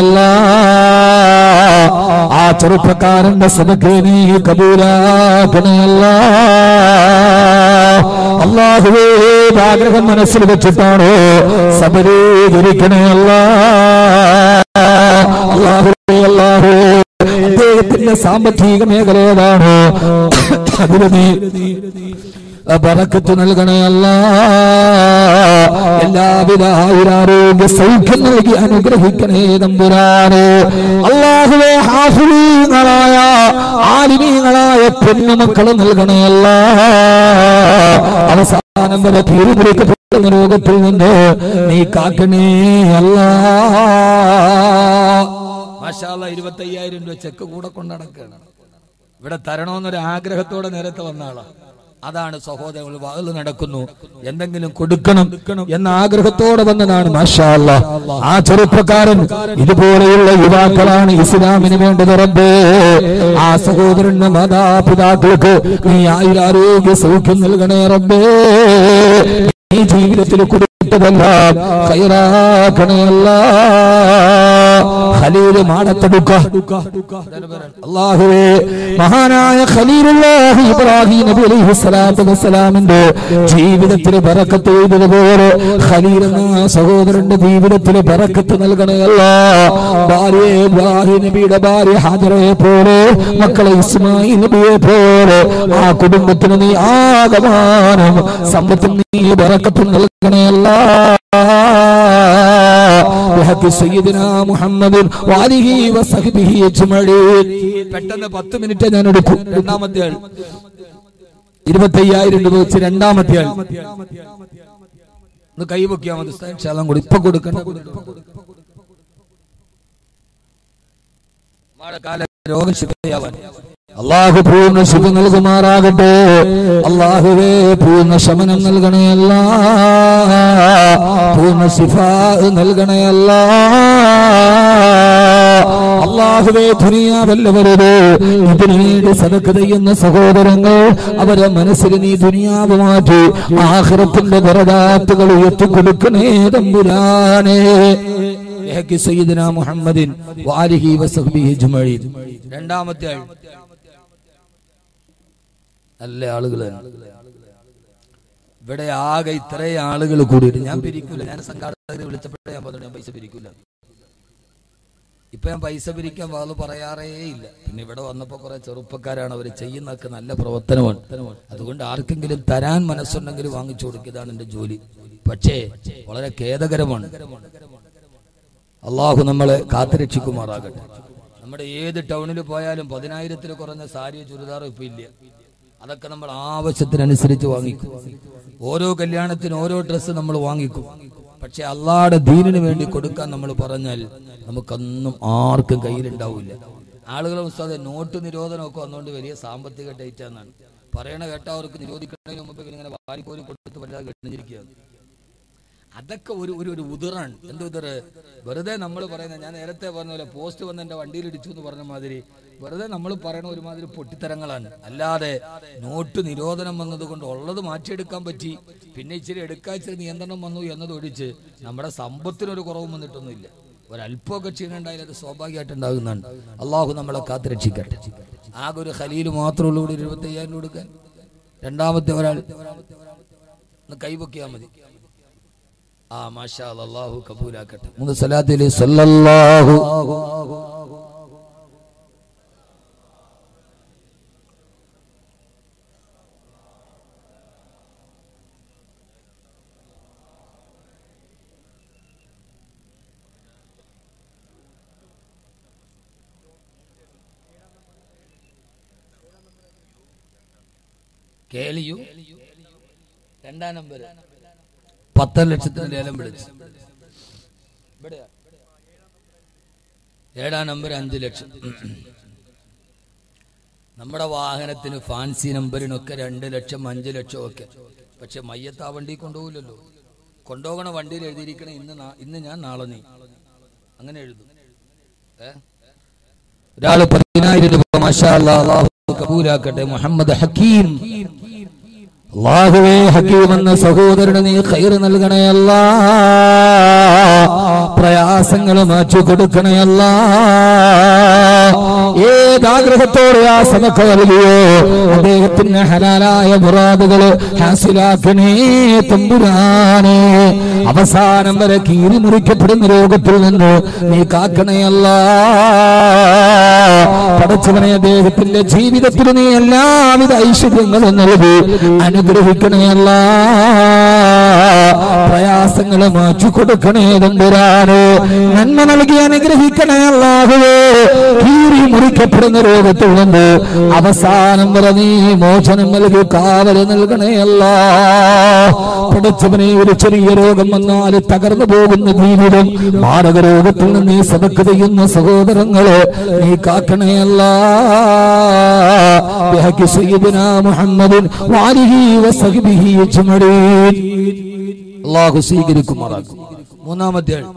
അല്ലാഹ്, ആ ചെറുപ്പക്കാരന്റെ സദഖ നീ കബൂലാക്കണേ അല്ലാഹ്. അല്ലാഹുവേ ആഗ്രഹം മനസ്സിൽ വെച്ചിട്ടാണോ സബരീകരിക്കണേ അല്ലാഹ്. അല്ലാഹുവേ അല്ലാഹുവേ അദ്ദേഹത്തിന്റെ സാമ്പത്തിക മേഖല ഏതാണോ അതിന് നീ ബറക്കത്ത് നൽകണേ അല്ലാഹ്. എല്ലാവിധ ആയുരാരോഗ്യ സൗഖ്യം നൽകി അനുഗ്രഹിക്കണേ തമ്പുരാനെ. അല്ലാഹുവേ ഹാഫിളീങ്ങളായ ആലിമീങ്ങളായ പെണ്ണുമക്കൾ നൽകണേ അല്ലാഹ്. അവസാനം വരെ തീരുപിടിക്കപ്പെടുന്ന രോഗത്തിൽ നിന്ന് നീ കാക്കണേ അല്ലാഹ്. മാഷാ അല്ലാഹ് ഇരുപത്തയ്യായിരം രൂപ ചെക്ക് കൂടെ കൊണ്ടടക്കാണ്. ഇവിടെ തരണമെന്നൊരു ആഗ്രഹത്തോടെ നേരത്തെ വന്ന ആളാണ്. അതാണ് സഹോദരങ്ങൾ വാതിൽ നടക്കുന്നു, എന്തെങ്കിലും കൊടുക്കണം എന്ന ആഗ്രഹത്തോടെ വന്നതാണ്. മാഷാ അല്ലാഹ് ആ ചെറുപ്പക്കാരൻ ഇതുപോലെയുള്ള യുവാക്കളാണ് ഇസ്ലാമിന് വേണ്ടത് റബ്ബേ. ആ സഹോദരന്റെ മാതാപിതാക്കൾക്ക് നീ ആയുരാരോഗ്യ സൗഖ്യം നൽകണേ റബ്ബേ. ഈ ജീവിതത്തിൽ കൊടുത്തതെല്ലാം ഖൈറാക്കണേ അല്ലാഹ്. ഖലീൽ മാടത്തടുക്ക അല്ലാഹുവേ, മഹാനായ ഖലീലുല്ലാഹി ഇബ്രാഹിം നബി അലൈഹി സ്വലാത്തു വസ്സലാമിന്റെ ജീവിതത്തിൽ ബറക്കത്ത് ചെയ്തതുപോലെ ഖലീൽ എന്ന സഹോദരന്റെ ജീവിതത്തിൽ ബറക്കത്ത് നൽകണേ അല്ലാഹ്. ഭാര്യ ഇബ്രാഹിം നബിയുടെ ഭാര്യ ഹാജറയെ പോലെ, മക്കളെ ഇസ്മായിൽ നബിയെ പോലെ ആ കുടുംബത്തിന് നീ ആകമാനം സമ്പത്തും നീ ബറക്കത്തും നൽകണേ അല്ലാഹ്. പെട്ടെന്ന് പത്ത് മിനിറ്റ് ഞാൻ എടുക്കും. രണ്ടാമത്തെ ആൾ ഇരുപത്തയ്യായിരം രൂപ വെച്ച് രണ്ടാമത്തെ ആൾ ഒന്ന് കൈവയ്ക്കാൻ മതി. സ്ഥലം കൂടി ഇപ്പൊ കൊടുക്കണ്ട. മഴക്കാല രോഗം ശിഫയാവാൻ അല്ലാഹു പൂർണ്ണ ശുഭ നൽകുമാറാകട്ടെ. അല്ലാഹുവേ പൂർണ്ണ ശമനം നൽകണേ അല്ലാഹ്. പൂർണ്ണ ശിഫാ നൽകണേ അല്ലാഹ്. അല്ലാഹുവേ ദുനിയാവല്ലവരേ ഇതിനു വേണ്ടി സദഖ ചെയ്യുന്ന സഹോദരങ്ങൾ അവരെ മനസ്സിൽ നീ ദുനിയാവ് മാറ്റി ആഖിറത്തിന്റെ ബറകാത്തുകൾ ഉയർത്തിക്കൊടുക്കണേ തമ്പുരാനേ. സയ്യിദുനാ മുഹമ്മദിൻ വആലിഹി വസഹ്ബിഹി അജ്മഈൻ. രണ്ടാമത്തെ ആൾ നല്ല ആളുകളാണ്. ഇവിടെ ആകെ ഇത്രയും ആളുകൾ കൂടിയിട്ട് ഞാൻ പിരിക്കൂല. ഞാൻ സംഘാടകരെ വിളിച്ചപ്പോഴേ ഞാൻ പറഞ്ഞു ഞാൻ പൈസ പിരിക്കൂല. ഇപ്പൊ ഞാൻ പൈസ പിരിക്കാൻ വാള് പറയാറേ ഇല്ല. പിന്നെ ഇവിടെ വന്നപ്പോ കുറെ ചെറുപ്പക്കാരാണ്, അവർ ചെയ്യുന്നതൊക്കെ നല്ല പ്രവർത്തനമാണ്. അതുകൊണ്ട് ആർക്കെങ്കിലും തരാൻ മനസ്സുണ്ടെങ്കിൽ വാങ്ങിച്ചു കൊടുക്കുക, ഇതാണ് എന്റെ ജോലി. പക്ഷേ വളരെ ഖേദകരമാണ്. അള്ളാഹു നമ്മളെ കാത്തുരക്ഷിക്കുമാറാകട്ടെ. നമ്മുടെ ഏത് ടൗണിൽ പോയാലും പതിനായിരത്തിൽ കുറഞ്ഞ സാരിയോ ചുരിദാറോ ഇപ്പൊ ഇല്ല. അതൊക്കെ നമ്മൾ ആവശ്യത്തിനനുസരിച്ച് വാങ്ങിക്കും. ഓരോ കല്യാണത്തിന് ഓരോ ഡ്രസ്സ് നമ്മൾ വാങ്ങിക്കും. പക്ഷെ അള്ളാഹുടെ ദീനിന് വേണ്ടി കൊടുക്കാൻ നമ്മൾ പറഞ്ഞാൽ നമുക്കൊന്നും ആർക്കും കയ്യിലുണ്ടാവില്ല. ആളുകളെ ഉസ്താദെ നോട്ട് നിരോധനമൊക്കെ വന്നുകൊണ്ട് വലിയ സാമ്പത്തിക ഡേറ്റാന്നാണ് പറയണ. കേട്ടാ അവർക്ക് നിരോധിക്കുന്നതിന് മുമ്പ് ഇങ്ങനെ വാരിക്കോരി കൊടുത്ത് വല്ലാതെ കഴിഞ്ഞിരിക്കുകയാണ്. അതൊക്കെ ഒരു ഒരു ഒരു ഉതിറാണ്. എന്ത് ഉതിറ്? വെറുതെ നമ്മൾ പറയുന്നത്, ഞാൻ നേരത്തെ പറഞ്ഞ പോലെ പോസ്റ്റ് വന്ന് എൻ്റെ വണ്ടിയിൽ ഇടിച്ചു എന്ന് പറഞ്ഞ മാതിരി വെറുതെ നമ്മൾ പറയണ ഒരുമാതിരി പൊട്ടിത്തരങ്ങളാണ്. അല്ലാതെ നോട്ട് നിരോധനം വന്നതുകൊണ്ട് ഉള്ളത് മാറ്റിയെടുക്കാൻ പറ്റി, പിന്നെ ഇച്ചിരി എടുക്കാൻ ഇച്ചിരി നിയന്ത്രണം വന്നു എന്നതൊഴിച്ച് നമ്മുടെ സമ്പത്തിനൊരു കുറവും വന്നിട്ടൊന്നുമില്ല. ഒരല്പമൊക്കെ ക്ഷീണുണ്ടായാലും അത് സ്വാഭാവികമായിട്ട് ഉണ്ടാകുന്നതാണ്. അള്ളാഹു നമ്മളെ കാത്തുരക്ഷിക്കട്ടെ. ആകെ ഒരു ഖലീൽ മാത്രമുള്ളൂ കൂടി ഇരുപത്തി അയ്യായിരം കൊടുക്കാൻ. രണ്ടാമത്തെ ഒരാൾ കൈവക്കിയാൽ മതി. ആ മാഷാ അല്ലാഹ്, അല്ലാഹു കബൂലാക്കട്ടെ. മൂന്ന് സലാത്തിൽ സല്ലല്ലാഹു കേളിയു രണ്ടാം നമ്പർ പത്ത് ലക്ഷത്തിന് ലേലം വിളിച്ചു. ഏഴാം നമ്പർ അഞ്ചു ലക്ഷം. നമ്മുടെ വാഹനത്തിന് ഫാൻസി നമ്പറിനൊക്കെ രണ്ട് ലക്ഷം അഞ്ചു ലക്ഷം ഒക്കെ. പക്ഷെ മയ്യത്ത് ആ വണ്ടി കൊണ്ടുപോകില്ലല്ലോ. കൊണ്ടുപോകണ വണ്ടിയിൽ എഴുതിയിരിക്കണ ഇന്ന് ഇന്ന് ഞാൻ നാളെ നീ, അങ്ങനെ എഴുതും. ഏ ഒരാള് പതിനായിരം രൂപ മാഷാ അല്ലാഹ്, അല്ലാഹു കബൂലാക്കട്ടെ. മുഹമ്മദ് ഹക്കീം, അല്ലാഹുവേ ഹക്കീം എന്ന സഹോദരന് നീ ഖൈർ നൽകണേ അല്ലാ, പ്രയാസങ്ങൾ മാറ്റി കൊടുക്കണേ അല്ലാ. ഏതാഗ്രഹത്തോടെ ആ സദഖ നൽകിയോ അദ്ദേഹത്തിന് ഹലാലായ മുറാദുകള് ഹാസിലാക്കണേ തമ്പുരാനെ. അവസാനം വരെ കീറി മുറിക്കപ്പെടുന്ന രോഗത്തിൽ നിന്ന് നീ കാക്കണേ അല്ലാ. പടച്ചവനെ അദ്ദേഹത്തിന്റെ ജീവിതത്തിൽ നീ എല്ലാവിധ ഐശ്വര്യങ്ങളും നൽകി അനുഗ്രഹിക്കണേ അല്ലാ. പ്രയാസങ്ങളെ മാറ്റി കൊടുക്കണേ തമ്പുരാനെ. നന്മ നൽകി അനുഗ്രഹിക്കണേ അല്ലാഹുവേ. കീറി മുറിക്കപ്പെടുന്ന രോഗത്തിൽ നിന്ന് അവസാനം വരെ നീ മോചനം നൽകി കാവല് നൽകണേ അല്ലാ. പടച്ചവനെ ഒരു ചെറിയ രോഗം വന്നാൽ തകർന്നു പോകുന്ന ജീവിതം, മാരക രോഗത്തിൽ നിന്ന് നീ സദഖ ചെയ്യുന്ന സഹോദരങ്ങളെ നീ കാക്കണേ അല്ലാ. ബിഹഖി സയ്യിദിനാ മുഹമ്മദിൻ വഅലിഹി വസഹ്ബിഹി അജ്മഈൻ. അല്ലാഹു സ്വീകരിക്കുമാറാക്കും. മൂന്നാമത്തെ ആൾ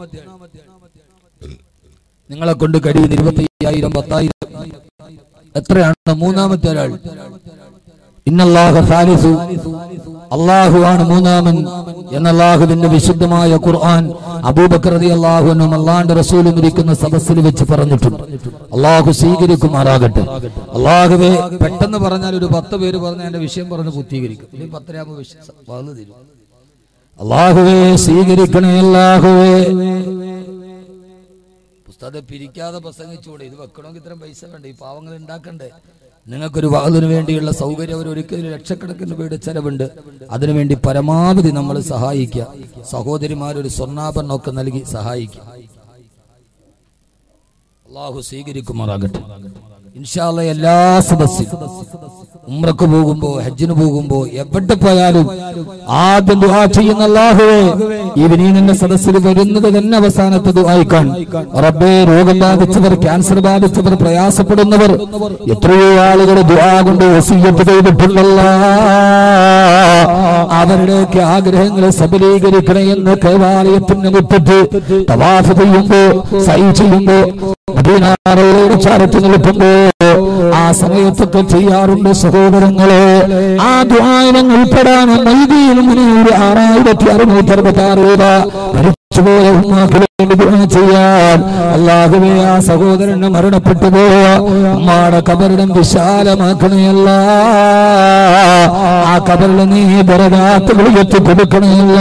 നിങ്ങളെ കൊണ്ട് കഴിയുന്ന ഇരുപത്തി അയ്യായിരം പത്തായിരം എത്രയാണ്? മൂന്നാമത്തെ ഒരാൾ ഇന്നല്ലാഹ സാലിസു, അല്ലാഹു ആണ് മൂന്നാമൻ എന്ന അല്ലാഹുവിന്റെ വിശുദ്ധമായ ഖുർആൻ അബൂബക്കർ റളിയല്ലാഹു അൻഹു അല്ലാഹുവിന്റെ റസൂലും ഇരിക്കുന്ന സദസ്സിൽ വെച്ച് പറഞ്ഞിട്ടുണ്ട്. അല്ലാഹു സ്വീകരിക്കുമാറാകട്ടെ. അല്ലാഹുവേ, പെട്ടെന്ന് പറഞ്ഞാൽ ഒരു പത്ത് പേര് പറഞ്ഞ എന്റെ വിഷയം പറഞ്ഞ് പൂർത്തീകരിക്കും. ഇല്ലെങ്കിൽ പത്തരാകുമ്പോൾ വിഷയം പറഞ്ഞു തരും. അല്ലാഹുവേ സ്വീകരിക്കണേ അല്ലാഹുവേ. പുസ്തകത്തെ പിരിക്കാതെ പ്രസംഗിച്ചുകൂടെ? ഇത് വെക്കണമെങ്കിൽ ഇത്രയും പൈസ വേണ്ട, ഈ പാവങ്ങൾ ഉണ്ടാക്കണ്ടേ? നിങ്ങൾക്കൊരു വാതിനു വേണ്ടിയുള്ള സൗകര്യം അവർ ഒരിക്കലും ലക്ഷക്കണക്കിന് രൂപയുടെ ചെലവുണ്ട്. അതിനുവേണ്ടി പരമാവധി നമ്മൾ സഹായിക്കുക. സഹോദരിമാരൊരു സ്വർണ്ണാഭരണമൊക്കെ നൽകി സഹായിക്കുക. അല്ലാഹു സ്വീകരിക്കുമാറാകട്ടെ. ഇൻഷാ അല്ലാഹ് എല്ലാ സദസ്സും ഉംറക്ക് പോകുമ്പോ ഹജ്ജിന് പോകുമ്പോ എവിടെ പോയാലും ആദ്യം ദുആ ചെയ്യുന്ന അല്ലാഹുവേ, ഇവനീ നിന്റെ സദസ്സിൽ വരുന്നത് തന്നെ അവസാനത്തെ ദുആയിക്കാൻ. റബ്ബേ, രോഗം ബാധിച്ചവർ, ക്യാൻസർ ബാധിച്ചവർ, പ്രയാസപ്പെടുന്നവർ എത്രയോ ആളുകൾ ദുആ കൊണ്ട് വസിയ്യത്ത് ചെയ്തിട്ടുണ്ടല്ലോ. അവരുടെയൊക്കെ ആഗ്രഹങ്ങളെ സബലീകരിക്കണേ എന്ന് കൈവാലയത്തിന് മുറ്റത്ത് തവാഫ് ചെയ്യുമ്പോ, സഈ ചെയ്യുമ്പോ, മദീനാറോട് ചാരത്ത് നിൽക്കുമ്പോ ആ സമയത്തൊക്കെ ചെയ്യാറുണ്ട് സഹോദരങ്ങളെ. ആ ദുആയിലും ഉൾപ്പെടാനും മൈദീന് ആറായിരത്തി അറുന്നൂറ്റി അറുപത്തി ആറ് രൂപ മരിച്ചുപോയ ഉമ്മാക്ക് വേണ്ടി ദുആ ചെയ്യാൻ. അല്ലാഹുവേ, ആ സഹോദരന് മരണപ്പെട്ടു പോയ ഉമ്മാടെ കബറിടം വിശാലമാക്കണയല്ല. ആ കബറിൽ നീ ദറജാത്തുകൾ എത്തി കൊടുക്കണയല്ല.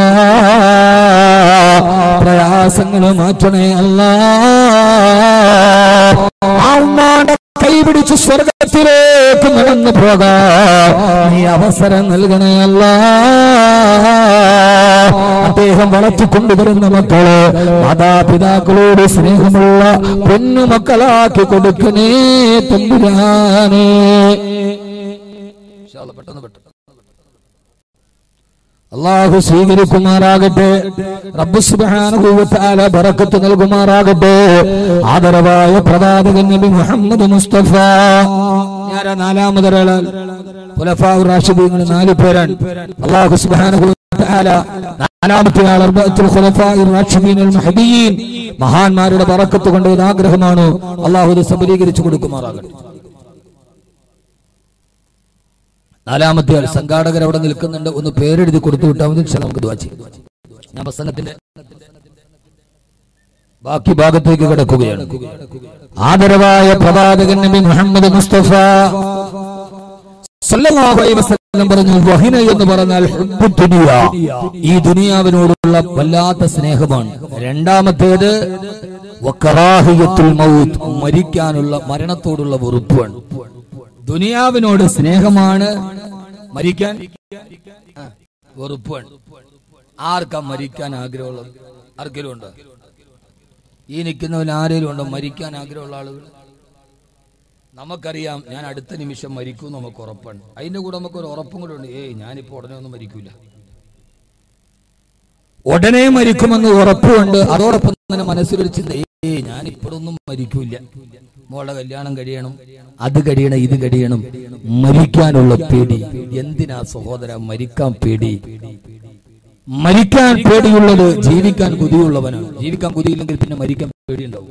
പ്രയാസങ്ങൾ മാറ്റണേ അല്ലാ. ആ ഉമ്മാടെ കൈപിടിച്ച് സ്വർഗത്തിലേക്ക് നടന്നു പോകാൻ നീ അവസരം നൽകണയല്ല. അദ്ദേഹം വളർത്തിക്കൊണ്ടുവരുന്ന മക്കള് മാതാപിതാക്കളോട് സ്നേഹമുള്ള പൊന്നുമക്കളാക്കി കൊടുക്കണേ തമ്പുരാനേ. അല്ലാഹ് പെട്ടെന്ന് പെട്ടെന്ന് അല്ലാഹു സ്വീകരിക്കുമാറാകട്ടെ. റബ്ബ് സുബ്ഹാനഹു വ തആല ബറക്കത്ത് നൽകുമാറാകട്ടെ. ആദരവായ പ്രവാചകൻ നബി മുഹമ്മദ് മുസ്തഫ ഞാനാ നാലാമതൊരാള് ഖുലഫാഉർ റാഷിദീൻ നാല് പേരാണ്. അല്ലാഹു സുബ്ഹാനഹു വ തആല നാലാമത്തെ ആൾ അർബഅത്തുൽ ഖുലഫാഇർ റാഷിദീൻ അൽ മഹ്ദിയീൻ മഹാന്മാരുടെ ബറക്കത്ത് കൊണ്ട് ആഗ്രഹമാണ്. അല്ലാഹു ഇത് സബലീകരിച്ചു കൊടുക്കുമാറാകട്ടെ. നാലാമത്തെ ആൾ സംഘാടകർ അവിടെ നിൽക്കുന്നുണ്ട്. ഒന്ന് പേരെഴുതി കൊടുത്തു വിട്ടാൽ മതി. നമുക്ക് ദുആ ചെയ്യാം. ഞാൻ പ്രസംഗത്തിന്റെ ബാക്കി ഭാഗത്തേക്ക് കിടക്കുകയാണ്. ആദരവായ പ്രവാചകൻ നബി മുഹമ്മദ് മുസ്തഫ സല്ലല്ലാഹു അലൈഹി വസല്ലം പറഞ്ഞു, വഹിന എന്ന് പറഞ്ഞാൽ ഹുബ്ബുദ് ദുനിയ, ഈ ദുനിയാവിനോടുള്ള വല്ലാത്ത സ്നേഹമാണ്. രണ്ടാമത്തേത് വകറാഹിയത്തുൽ മൗത്ത്, മരിക്കാനുള്ള മരണത്തോടുള്ള വെറുപ്പാണ്. ദുനിയാവിനോട് സ്നേഹമാണ്, മരിക്കാൻ വെറുപ്പാണ്. ആർക്കാ മരിക്കാൻ ആഗ്രഹമുള്ളത്? ആർക്കെങ്കിലും ഉണ്ടോ? ഈ നിൽക്കുന്നവൻ ആരെങ്കിലും ഉണ്ടോ മരിക്കാൻ ആഗ്രഹമുള്ള ആളുകൾ? നമുക്കറിയാം ഞാൻ അടുത്ത നിമിഷം മരിക്കും, നമുക്ക് ഉറപ്പാണ്. അതിന്റെ കൂടെ നമുക്കൊരു ഉറപ്പും കൂടെ ഉണ്ട്, ഏയ് ഞാനിപ്പോ ഉടനെ ഒന്നും മരിക്കൂല, ഉടനെ മരിക്കുമെന്ന് ഉറപ്പുണ്ട്. അതോടൊപ്പം തന്നെ മനസ്സിലൊരു ചിന്ത, ഏയ് ഞാനിപ്പോഴൊന്നും മരിക്കൂല, മോളുടെ കല്യാണം കഴിയണം, അത് കഴിയണം, ഇത് കഴിയണം. മരിക്കാനുള്ള പേടി. എന്തിനാ സഹോദര മരിക്കാൻ പേടി? മരിക്കാൻ പേടിയുള്ളത് ജീവിക്കാൻ കൊതിയുള്ളവനാണ്. ജീവിക്കാൻ കൊതിയില്ലെങ്കിൽ പിന്നെ മരിക്കാൻ പേടിയുണ്ടാവും.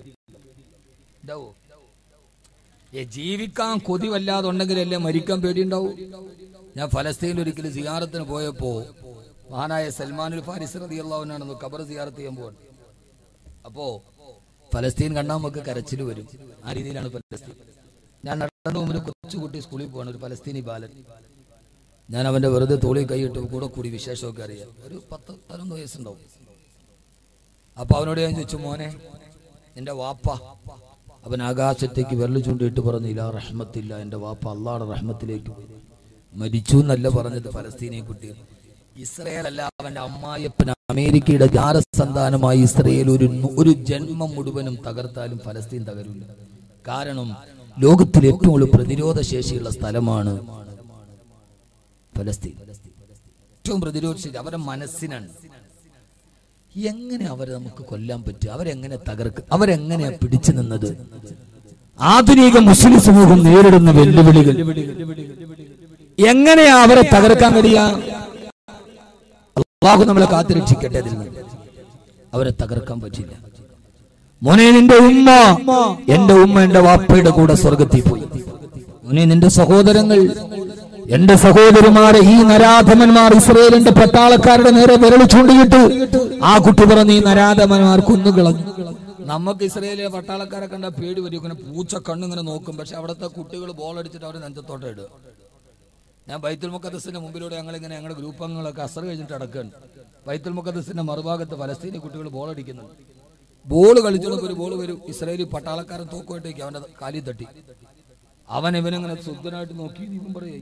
ജീവിക്കാൻ കൊതി വല്ലാതെ ഉണ്ടെങ്കിലല്ലേ മരിക്കാൻ പേടിയുണ്ടാവും. ഞാൻ ഫലസ്തീനിൽ ഒരിക്കലും സിയാറത്തിന് പോയപ്പോ മഹാനായ സൽമാനുൽ ഫാരിസി റളിയല്ലാഹു അൻഹു ഖബർ സിയാറത്ത് ചെയ്യാൻ പോവാണ്. അപ്പോ ഫലസ്തീൻ കണ്ടാൽ നമുക്ക് കരച്ചിൽ വരും. ആ രീതിയിലാണ് ഫലസ്തീൻ. ഞാൻ നടന്നു മുമ്പിൽ കൊച്ചുകുട്ടി സ്കൂളിൽ പോവാണ്, ഒരു ഫലസ്തീനി ബാലൻ. ഞാൻ അവന്റെ വെറുതെ തോളിൽ കൈയിട്ട് കൂടെ കൂടി വിശേഷമൊക്കെ അറിയാം. ഒരു പത്ത് പതിനൊന്ന് വയസ്സുണ്ടാവും. അപ്പൊ അവനോട് ഞാൻ ചോദിച്ചു, മോനെ നിന്റെ വാപ്പ? അവൻ ആകാശത്തേക്ക് വിരൽ ചൂണ്ടിയിട്ട് പറഞ്ഞു, ഇലാ റഹ്മത്തില്ല, എന്റെ വാപ്പ അള്ളാഹുടെ റഹ്മത്തിലേക്ക് മരിച്ചു എന്നല്ല പറഞ്ഞത്. ഫലസ്തീനെ കുട്ടികൾ ഇസ്രയേൽ അല്ല, അവന്റെ അമ്മായപ്പൻ അമേരിക്കയുടെ ജാരസന്താനമായി ഇസ്രയേൽ ഒരു ഒരു ജന്മം മുഴുവനും തകർത്താലും ഫലസ്തീൻ തകരില്ല. കാരണം ലോകത്തിലെ ഏറ്റവും കൂടുതൽ പ്രതിരോധ ശേഷിയുള്ള സ്ഥലമാണ് ഫലസ്തീൻ. ഏറ്റവും പ്രതിരോധ ശേഷി അവരുടെ മനസ്സിനാണ്. എങ്ങനെ അവരെ നമുക്ക് കൊല്ലാൻ പറ്റും? അവരെങ്ങനെ തകർക്കും? അവരെങ്ങനെയാ പിടിച്ചു നിന്നത്? ആധുനിക മുസ്ലിം സമൂഹം നേരിടുന്ന വെല്ലുവിളികൾ എങ്ങനെയാ അവരെ തകർക്കാൻ കഴിയാ? അല്ലാഹു നമ്മളെ കാത്തുരക്ഷിക്കട്ടെ. അതിൽ നിന്ന് അവരെ തകർക്കാൻ പറ്റില്ല. മോനെ നിന്റെ ഉമ്മ, എന്റെ ഉമ്മ എന്റെ വാപ്പയുടെ കൂടെ സ്വർഗത്തിൽ പോയി. മോനെ നിന്റെ സഹോദരങ്ങൾ, എന്റെ സഹോദരിമാരെ ഈ നരാധമന്മാർ ഇസ്രയേലിന്റെ പട്ടാളക്കാരുടെ നേരെ വിരൽ ചൂണ്ടിയിട്ട് ആ കുട്ടി പറഞ്ഞ് ഈ നരാധമന്മാർ കുന്നുകളഞ്ഞു. നമുക്ക് ഇസ്രയേലിലെ പട്ടാളക്കാരെ കണ്ട പേടി വരും. ഇങ്ങനെ പൂച്ച കണ്ണിങ്ങനെ നോക്കും. പക്ഷെ അവിടുത്തെ കുട്ടികൾ ബോൾ അടിച്ചിട്ട് അവർ നെഞ്ചത്തോട്ട് ഇടുക. ഞാൻ ബൈത്തുൽ മുഖദ്ദസിന്റെ മുമ്പിലൂടെ ഞങ്ങളിങ്ങനെ ഞങ്ങളുടെ ഗ്രൂപ്പ് അംഗങ്ങളൊക്കെ അസർ കഴിഞ്ഞിട്ട് അടക്കുകയാണ്. ബൈത്തുൽ മുഖദ്ദസിന്റെ മറുഭാഗത്ത് ഫലസ്തീനി കുട്ടികൾ ബോൾ അടിക്കുന്നുണ്ട്. ബോൾ കളിച്ചോളപ്പോൾ ഒരു ബോൾ വരും. ഇസ്രായേലി പട്ടാളക്കാരൻ തോക്കുമായിട്ടേക്ക് അവന്റെ കാലിൽ തട്ടി. അവൻ ഇവനിങ്ങനെ ശുദ്ധനായിട്ട് നോക്കി പറയും,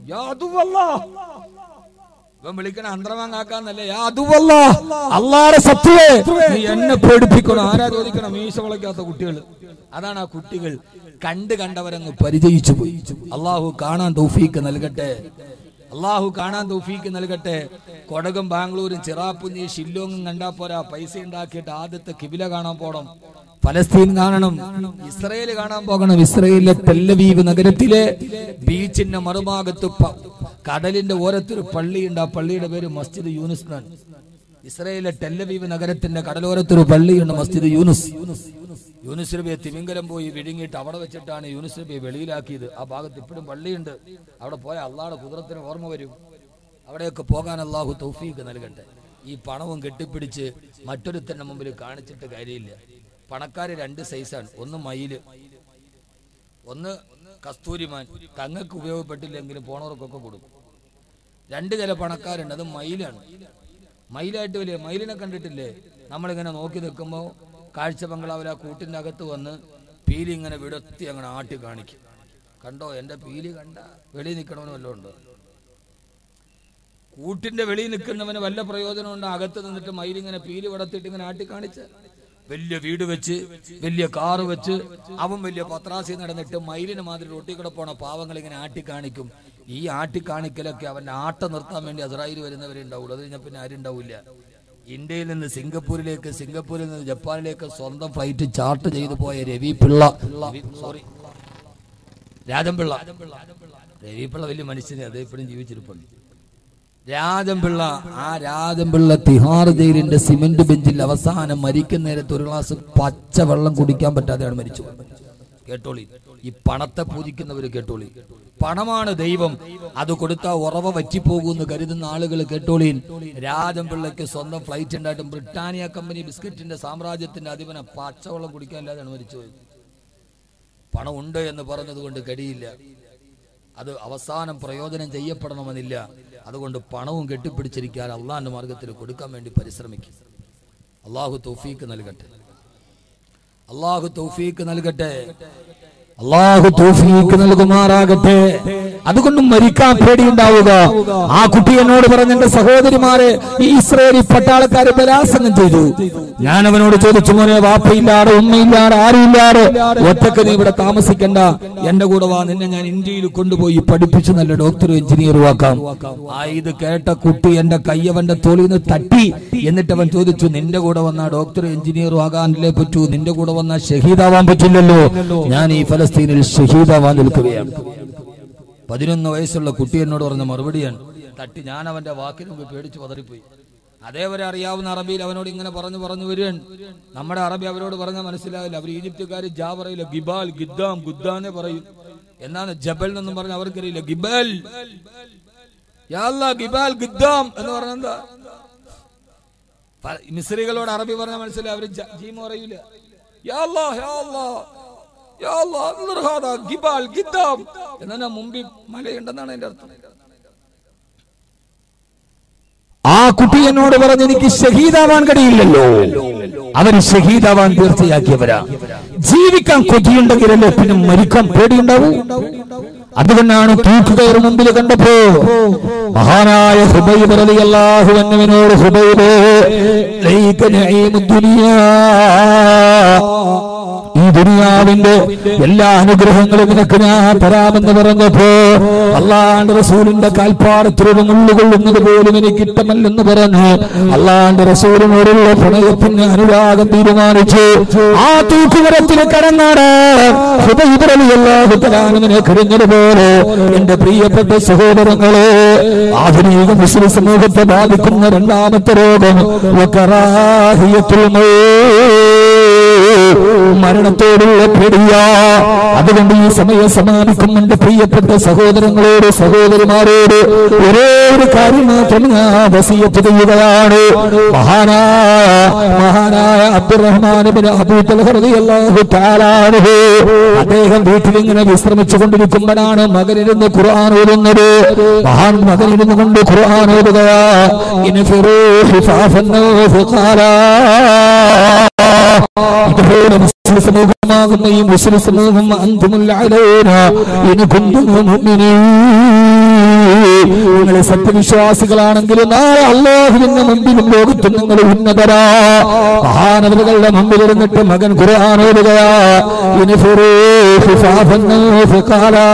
ഇവൻ വിളിക്കണ അന്തരമാങ്ങാക്കാന്നല്ലേ, അല്ലാഹുവേ സത്യമേ നീ എന്നെ പേടിപ്പിക്കണം. ആരാ ചോദിക്കണം? മീശ വളയ്ക്കാത്ത കുട്ടികൾ. അതാണ് ആ കുട്ടികൾ. കണ്ട് കണ്ടവരങ്ങ് പരിചയിച്ചു പോയി. അള്ളാഹു കാണാൻ തൗഫീക്ക് നൽകട്ടെ. അള്ളാഹു കാണാൻ തൗഫീക്ക് നൽകട്ടെ. കൊടകും ബാംഗ്ലൂരും ചിറാപ്പുഞ്ചി ഷില്ലോങ്ങും കണ്ടാ പോരാ, പൈസ ഉണ്ടാക്കിയിട്ട് ആദ്യത്തെ കിബില കാണാൻ പോകണം. ഫലസ്തീൻ കാണണം, ഇസ്രയേൽ കാണാൻ പോകണം. ഇസ്രയേലിലെ ടെല്ലവീവ് നഗരത്തിലെ ബീച്ചിന്റെ മറുഭാഗത്ത് കടലിന്റെ ഓരത്തൊരു പള്ളിയുണ്ട്. ആ പള്ളിയുടെ പേര് മസ്ജിദ് യൂനുസ് എന്നാണ്. ഇസ്രയേലിലെ ടെല്ലവീവ് നഗരത്തിന്റെ കടലോരത്തൊരു പള്ളിയുണ്ട്, മസ്ജിദ് യൂനുസ്. യൂനുസ് നബിയെ തിമിംഗലം പോയി വിഴുങ്ങിയിട്ട് അവിടെ വെച്ചിട്ടാണ് യൂനുസ് നബിയെ വെളിയിലാക്കിയത്. ആ ഭാഗത്ത് ഇപ്പോഴും പള്ളിയുണ്ട്. അവിടെ പോയ അള്ളാഹുടെ കുദ്റത്തിന് ഓർമ്മ വരും. അവിടെയൊക്കെ പോകാൻ അള്ളാഹു തൗഫീക്ക് നൽകട്ടെ. ഈ പണവും കെട്ടിപ്പിടിച്ച് മറ്റൊരുത്തന്റെ മുമ്പിൽ കാണിച്ചിട്ട് കാര്യമില്ല. പണക്കാര് രണ്ട് സൈസാണ്. ഒന്ന് മയില്, ഒന്ന് കസ്തൂരിമാൻ. തങ്ങൾക്ക് ഉപയോഗപ്പെട്ടില്ലെങ്കിലും പോണവർക്കൊക്കെ കൊടുക്കും. രണ്ട് ചില പണക്കാരുണ്ട്, അത് മയിലാണ്. മയിലായിട്ട് വലിയ മയിലിനെ കണ്ടിട്ടില്ലേ? നമ്മളിങ്ങനെ നോക്കി നിൽക്കുമ്പോൾ കാഴ്ച ബംഗ്ലാവിൽ ആ കൂട്ടിൻ്റെ അകത്ത് വന്ന് പീലി ഇങ്ങനെ വിടത്തി അങ്ങനെ ആട്ടി കാണിക്കും. കണ്ടോ എൻ്റെ പീലി കണ്ട? വെളിയിൽ നിൽക്കണമെന്ന് വല്ലതും ഉണ്ടോ? കൂട്ടിന്റെ വെളിയിൽ നിൽക്കുന്നവന് വല്ല പ്രയോജനമുണ്ടോ? അകത്ത് നിന്നിട്ട് മയിലിങ്ങനെ പീലി വിടത്തിയിട്ട് ഇങ്ങനെ ആട്ടി കാണിച്ച് വലിയ വീട് വെച്ച് വലിയ കാറ് വെച്ച് അവൻ വലിയ പത്രാസി നടന്നിട്ട് മയിലിന് മാതിരി റൊട്ടി കൂടെ പോണ പാവങ്ങൾ ഇങ്ങനെ ആട്ടി കാണിക്കും. ഈ ആട്ടി കാണിക്കലൊക്കെ അവന്റെ ആട്ട നിർത്താൻ വേണ്ടി അസ്രായേൽ വരുന്നവരെ ഉണ്ടാവുള്ളൂ. അത് കഴിഞ്ഞാൽ പിന്നെ ആരും ഉണ്ടാവില്ല. ഇന്ത്യയിൽ നിന്ന് സിംഗപ്പൂരിലേക്ക്, സിംഗപ്പൂരിൽ നിന്ന് ജപ്പാനിലേക്ക് സ്വന്തം ഫ്ലൈറ്റ് ചാർട്ട് ചെയ്തു പോയ രവി പിള്ള, സോറി രാജംപിള്ള, രവി പിള്ള വലിയ മനുഷ്യനെ, അത് ഇപ്പോഴും ജീവിച്ചിരിപ്പുണ്ട്. രാജംപിള്ള, ആ രാജംപിള്ള തിഹാർ ജയിലിന്റെ സിമന്റ് ബെഞ്ചിൽ അവസാനം മരിക്കുന്ന നേരത്ത് ഒരു ഗ്ലാസ് പച്ച വെള്ളം കുടിക്കാൻ പറ്റാതെയാണ് മരിച്ചു. കേട്ടോളി, ഈ പണത്തെ പൂജിക്കുന്നവര് കേട്ടോളി. പണമാണ് ദൈവം, അത് കൊടുത്താൽ ഉറവ വറ്റിപ്പോകുമെന്ന് കരുതുന്ന ആളുകൾ കേട്ടോളീൻ. രാജംപിള്ളയ്ക്ക് സ്വന്തം ഫ്ലൈറ്റ് ഉണ്ടായിട്ടും ബ്രിട്ടാനിയ കമ്പനി ബിസ്ക്കറ്റിന്റെ സാമ്രാജ്യത്തിന്റെ അധിപനെ പച്ചവെള്ളം കുടിക്കാനില്ലാതെയാണ് മരിച്ചുപോയത്. പണം ഉണ്ട് എന്ന് പറഞ്ഞത് കൊണ്ട് കഴിയില്ല, അത് അവസാനം പ്രയോജനം ചെയ്യപ്പെടണമെന്നില്ല. അതുകൊണ്ട് പണവും കെട്ടിപ്പിടിച്ചിരിക്കാൻ അള്ളാന്റെ മാർഗത്തിൽ കൊടുക്കാൻ വേണ്ടി പരിശ്രമിക്കും. അള്ളാഹു തൗഫീക്ക് നൽകട്ടെ, അള്ളാഹു തൗഫീക്ക് നൽകട്ടെ, അള്ളാഹു തൗഫീക്ക് നൽകുമാറാകട്ടെ. അതുകൊണ്ട് മരിക്കാൻ പേടിയുണ്ടാവുക. ആ കുട്ടി എന്നോട് പറഞ്ഞ എന്റെ സഹോദരിമാരെ ഈ ഇസ്രായേലി പട്ടാളക്കാരെ ബലാത്സംഗം ചെയ്തു. ഞാൻ അവനോട് ചോദിച്ചു, മോനെ വാപ്പയില്ലാതെ ഉമ്മയില്ലാതെ ആരുമില്ലാതെ ഒറ്റക്ക് നീ ഇവിടെ താമസിക്കണ്ട, എന്റെ കൂടെ വാ, നിന്നെ ഞാൻ ഇന്ത്യയിൽ കൊണ്ടുപോയി പഠിപ്പിച്ച് നല്ല ഡോക്ടറും എഞ്ചിനീയറും ആക്കാം. ആ ഇത് കേട്ട കുട്ടി എന്റെ കയ്യവന്റെ തോളിൽ നിന്ന് തട്ടി. എന്നിട്ട് അവൻ ചോദിച്ചു, നിന്റെ കൂടെ വന്നാ ഡോക്ടറും എഞ്ചിനീയറും ആകാനല്ലേ പറ്റൂ, നിന്റെ കൂടെ വന്നാ ഷഹീദാവാൻ പറ്റില്ലല്ലോ. ഞാൻ ഈ ഫലസ്തീനിൽ ഷഹീദാവാൻ നിൽക്കുകയാണ്. പതിനൊന്ന് വയസ്സുള്ള കുട്ടി എന്നോട് പറഞ്ഞ മറുപടിയാണ്. തട്ടി ഞാൻ അവന്റെ വാക്കിന് മുമ്പ് പേടിച്ച് പതറിപ്പോയി. അതേവരെ അറിയാവുന്ന അറബിയിൽ അവനോട് ഇങ്ങനെ പറഞ്ഞു പറഞ്ഞു വരികയാണ്. നമ്മുടെ അറബി അവരോട് പറഞ്ഞാൽ മനസ്സിലാവില്ല. അവർ ഈജിപ്തുകാർ ജാ പറയില്ല, ഗിബാൽ ഗിദ്ദാം ഗുദ്ദാനെ പറയും. എന്നാണ് ജബൽ എന്നൊന്നും പറഞ്ഞ അവർക്കറിയില്ല. ഗിബൽ യാ അല്ലാഹ് ഗിബാൽ ഗിദ്ദാം എന്ന് പറഞ്ഞ എന്താ? മിസ്രികളോട് അറബി പറഞ്ഞാൽ മനസ്സിലായി, അവര് ജീമ പറയൂല. യാ അല്ലാഹ് യാ അല്ലാഹ് യാ അല്ലാഹ് ഗിബാൽ ഗിദ്ദാം എന്നാ മുമ്പിൽ മലയുണ്ടെന്നാണ് എന്റെ അർത്ഥം. ആ കുട്ടി എന്നോട് പറഞ്ഞ് എനിക്ക് ഷഹീദാവാൻ കഴിയില്ലല്ലോ. അവര് ഷഹീദാവാൻ തീർച്ചയാക്കിയവരാ. ജീവിക്കാൻ കൊതിയുണ്ടെങ്കിലല്ലേ പിന്നെ മരിക്കാൻ പേടിയുണ്ടാവും. അതുകൊണ്ടാണ് തൂക്കുകയർ മുമ്പിൽ കണ്ടപ്പോ മഹാനായ ഹുബൈബ് റളിയല്ലാഹു അൻഹുവിനോട്, ഹുബൈബ് ലൈക നഈമുദ് ദുനിയാ, ഈ ദുനിയാവിന്റെ എല്ലാ അനുഗ്രഹങ്ങളും നിനക്ക് ഞാൻ തരാമെന്ന് പറഞ്ഞപ്പോ അള്ളാന്റെ റസൂലിന്റെ കാൽപ്പാടത്തിലൊരു മുള്ളുകൊള്ളുന്നത് പോലും എനിക്ക് ഇഷ്ടമല്ലെന്ന് പറഞ്ഞ് അള്ളാന്റെ റസൂലിനോടുള്ള പ്രണയത്തിന് അനുരാഗം തീരുമാനിച്ചു. ആ തൂക്കുമരത്തിന് കടന്നാണ് ഹുബൈബ് റളിയല്ലാഹു തആല കരഞ്ഞതുപോലെ എന്റെ പ്രിയപ്പെട്ട സഹോദരങ്ങളെ, ആധുനിക മുസ്ലിം സമൂഹത്തെ ബാധിക്കുന്ന രണ്ടാമത്തെ രോഗം വകറാഹിയത്തുൽ മൗത്ത്, മരണത്തോടുള്ള പേടിയാ. അതുകൊണ്ട് ഈ സമയം സമാപിക്കും എന്റെ പ്രിയപ്പെട്ട സഹോദരങ്ങളോട് സഹോദരിമാരോട് ഒരേ ഒരു കാര്യം മാത്രം ഞാൻ വസിയത്ത് ചെയ്യുകയാണ്. മഹാനായ മഹാനായ അബ്ദുറഹ്മാൻ ഇബ്നു അബൂ തൽഹ റളിയല്ലാഹു തആല അൻഹു അദ്ദേഹം വീട്ടിൽ ഇങ്ങനെ വിശ്രമിച്ചു കൊണ്ടിരിക്കുമ്പോഴാണ് മകനിരുന്ന് ഖുർആൻ ഓതുന്നത്. മഹാൻ മകനിരുന്നു കൊണ്ട് ഖുർആൻ ഓതുകയാ. ഇൻഫിറൂ ഖിഫാഫൻ വഖാലാ, ഇതുപോലെ മുസ്ലിം സമൂഹമാകുന്ന ഈ മുസ്ലിം സമൂഹം അൻതുമുൽ അലൈന ഇൻ കുന്തും മുഅ്മിനീൻ, നിങ്ങൾ സത്യവിശ്വാസികളാണെങ്കിൽ നാളെ അല്ലാഹുവിന്റെ മുമ്പിലും ലോകത്തും നിങ്ങൾ ഉന്നതരാ. മഹാനവറുകളുടെ മുമ്പിലിരുന്നിട്ട് മകൻ ഖുർആൻ ഓതുകയാ. ഇൻഫിറൂ ഖിഫാഫൻ വഖാലാ,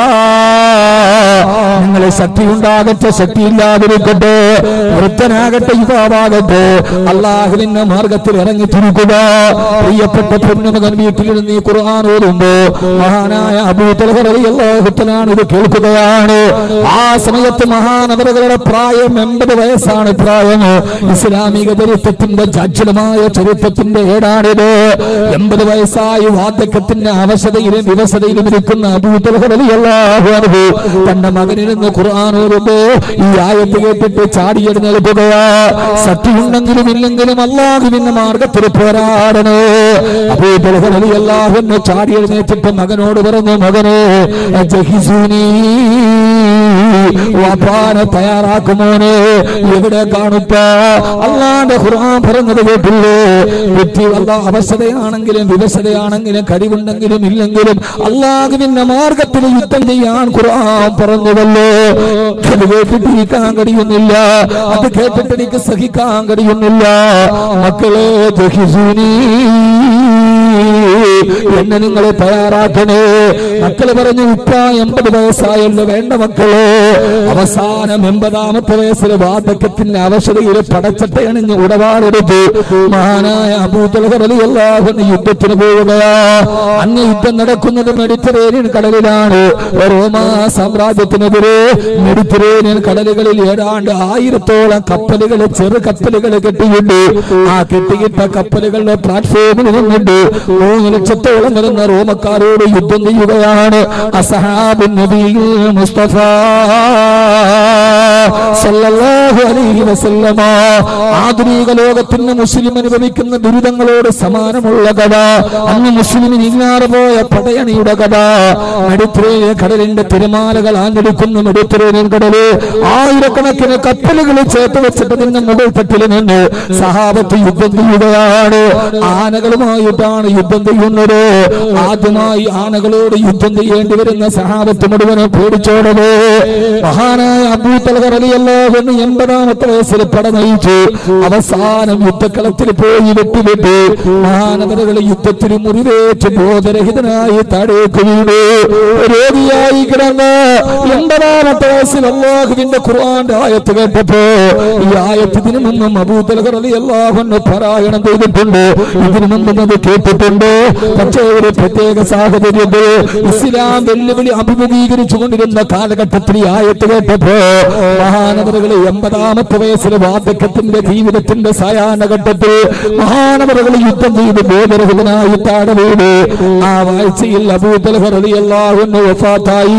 നിങ്ങളെ ശക്തിയുണ്ടാകട്ടെ ശക്തിയില്ലാതിരിക്കട്ടെ, വൃദ്ധനാകട്ടെ യുവാവാകട്ടെ, അള്ളാഹുവിന്റെ മാർഗത്തിൽ ഇറങ്ങി തിരിക്കുക. പ്രിയപ്പെട്ട പൊന്നുമകൻ വീട്ടിലിരുന്ന് ഈ ഖുർആൻ ഓതുമ്പോ മഹാനായ അബൂ തൽഹ റളിയല്ലാഹു തആല ഇത് കേൾക്കുകയാണ്. ആ സമയത്ത് മഹാനവറുകളുടെ പ്രായം എൺപത് വയസ്സാണ് പ്രായം. ഇസ്ലാമിക ചരിത്രത്തിന്റെ ചാച്ചലമായ ചരിത്രത്തിന്റെ ഏടാണിത്. എൺപത് വയസ്സായി വാർദ്ധക്യത്തിന്റെ അവശതയിലും വിവശതയിലും ഇരിക്കുന്ന അബൂ തൽഹ റളിയല്ലാഹു അൻഹു തന്റെ മകനിരുന്ന് ഖുർആൻ ഓതുമ്പോ ഈ ആയത്ത് കേട്ടിട്ട് ചാടിയെഴുന്നേൽക്കുകയാ. ശക്തിയുണ്ടെങ്കിലും ഇല്ലെങ്കിലും അല്ലാഹുവിന്റെ മാർഗത്തിൽ പോരാടണേ. അബൂ തൽഹ റളിയല്ലാഹു അൻഹു ചാടിയെഴുന്നേറ്റിട്ട് മകനോട് പറഞ്ഞു, മകനെ ജഹിസുനീ വാപ്പാനെ തയ്യാറാക്കുമോനെ. എവിടെ കാണുപ്പ അള്ളാന്റെ ഖുർആൻ പറഞ്ഞത് കേട്ടില്ലേ? വ്യക്തി അല്ലാഹ് അവശതയാണെങ്കിലും വിവശതയാണെങ്കിലും കഴിവുണ്ടെങ്കിലും ഇല്ലെങ്കിലും അള്ളാഹുവിന്റെ മാർഗത്തിൽ യുദ്ധം ചെയ്യാൻ ഖുർആൻ പറഞ്ഞതല്ലോ. അത് കേട്ടിട്ടിരിക്കാൻ കഴിയുന്നില്ല, അത് കേട്ടിട്ട് എനിക്ക് സഹിക്കാൻ കഴിയുന്നില്ല. മക്കളെ ജഹിസൂനി, എന്നെ നിങ്ങൾ തയ്യാറാക്കണേ. മക്കള് പറഞ്ഞു ഉപ്പ എൺപത് വയസ്സായല്ലോ. വേണ്ട മക്കളെ, അവസാനം എൺപതാമത്തെ വയസ്സിൽ വാർദ്ധക്യത്തിന്റെ അവശതയിൽ പടച്ചട്ടയണിഞ്ഞ് ഉടവാടെടുത്ത് മഹാനായ അബൂ തൽഹ റളിയല്ലാഹു അൻഹു യുദ്ധത്തിന് പോവുകയാ. അന്ന് യുദ്ധം നടക്കുന്നത് മെഡിറ്ററേനിയൻ കടലിലാണ്. റോമാ സാമ്രാജ്യത്തിനെതിരെ മെഡിറ്ററേനിയൻ കടലുകളിൽ ഏതാണ്ട് ആയിരത്തോളം കപ്പലുകൾ, ചെറു കപ്പലുകൾ കെട്ടിയിട്ട് ആ കെട്ടിയിട്ട കപ്പലുകളുടെ പ്ലാറ്റ്ഫോമിൽ നിന്നിട്ട് മൂന്ന് ലക്ഷത്തോളം വരുന്ന റോമക്കാരോട് യുദ്ധം ചെയ്യുകയാണ്. അസ്ഹാബുൻ നബിയിൽ മുസ്തഫ സല്ലല്ലാഹു അലൈഹി വസല്ലമ. ആധുനിക ലോകത്തിന് മുസ്ലിം അനുഭവിക്കുന്ന ദുരിതങ്ങളോട് സമാനമുള്ള കഥ. അന്ന് മുസ്ലിമിന് ഇല്ലാതെ പോയ പടയണിയുടെ കഥ. മെഡിറ്ററേനിയൻ കടലിന്റെ തിരമാലകൾ ആഞ്ഞടിക്കുന്ന മെഡിറ്ററേനിയൻ കടല് ആയിരക്കണക്കിന് കപ്പലുകൾ ചേർത്ത് വെച്ചിട്ട് നിന്ന മുകൾ തട്ടിൽ നിന്ന് സഹാബത്ത് യുദ്ധം ചെയ്യുകയാണ്. ആനകളുമായിട്ടാണ് യുദ്ധം ചെയ്യുന്നത്. ആദ്യമായി ആനകളോട് യുദ്ധം ചെയ്യേണ്ടി വരുന്ന സഹാബത്ത് മുഴുവനും പേടിച്ചോടത്. മഹാനായ അബൂ തൽഹ റളിയല്ലാഹു അൻഹു എൺപതാമത്തെ വയസ്സിൽ പട നയിച്ചു. അവസാനം യുദ്ധക്കളത്തിൽ പോയി വെട്ടിവെട്ടി മഹാനവറുകൾ യുദ്ധത്തിൽ മുറിവേറ്റ് ബോധരഹിതനായി താഴേക്ക് വീണു. രോഗിയായി കിടന്ന് എൺപതാമത്തെ വയസ്സിൽ അല്ലാഹുവിന്റെ ഖുർആന്റെ ആയത്ത് കേട്ടപ്പോ, ഈ ആയത്ത് ഇതിനു മുമ്പും അബൂ തൽഹ റളിയല്ലാഹു അൻഹു പാരായണം ചെയ്തിട്ടുണ്ട്, ഇതിനു മുമ്പും അത് കേട്ടിട്ടുണ്ട്. പക്ഷേ ഒരു പ്രത്യേക സാഹചര്യത്തിൽ ഇസ്ലാം വെല്ലുവിളി അഭിമുഖീകരിച്ചു കൊണ്ടിരുന്ന കാലഘട്ടത്തിൽ ഈ ആയത്ത് കേട്ടപ്പോ മഹാനവറുകൾ എൺപതാമത്തെ വയസ്സിൽ വാർദ്ധക്യത്തിന്റെ ജീവിതത്തിന്റെ സായാഹ്നഘട്ടത്തിൽ മഹാനവറുകൾ യുദ്ധം ചെയ്ത് ബോധരഹിതനായി താഴെ വീട്. ആ വാഴ്ചയിൽ അബൂ തൽഹ റളിയല്ലാഹു അൻഹു വഫാത്തായി.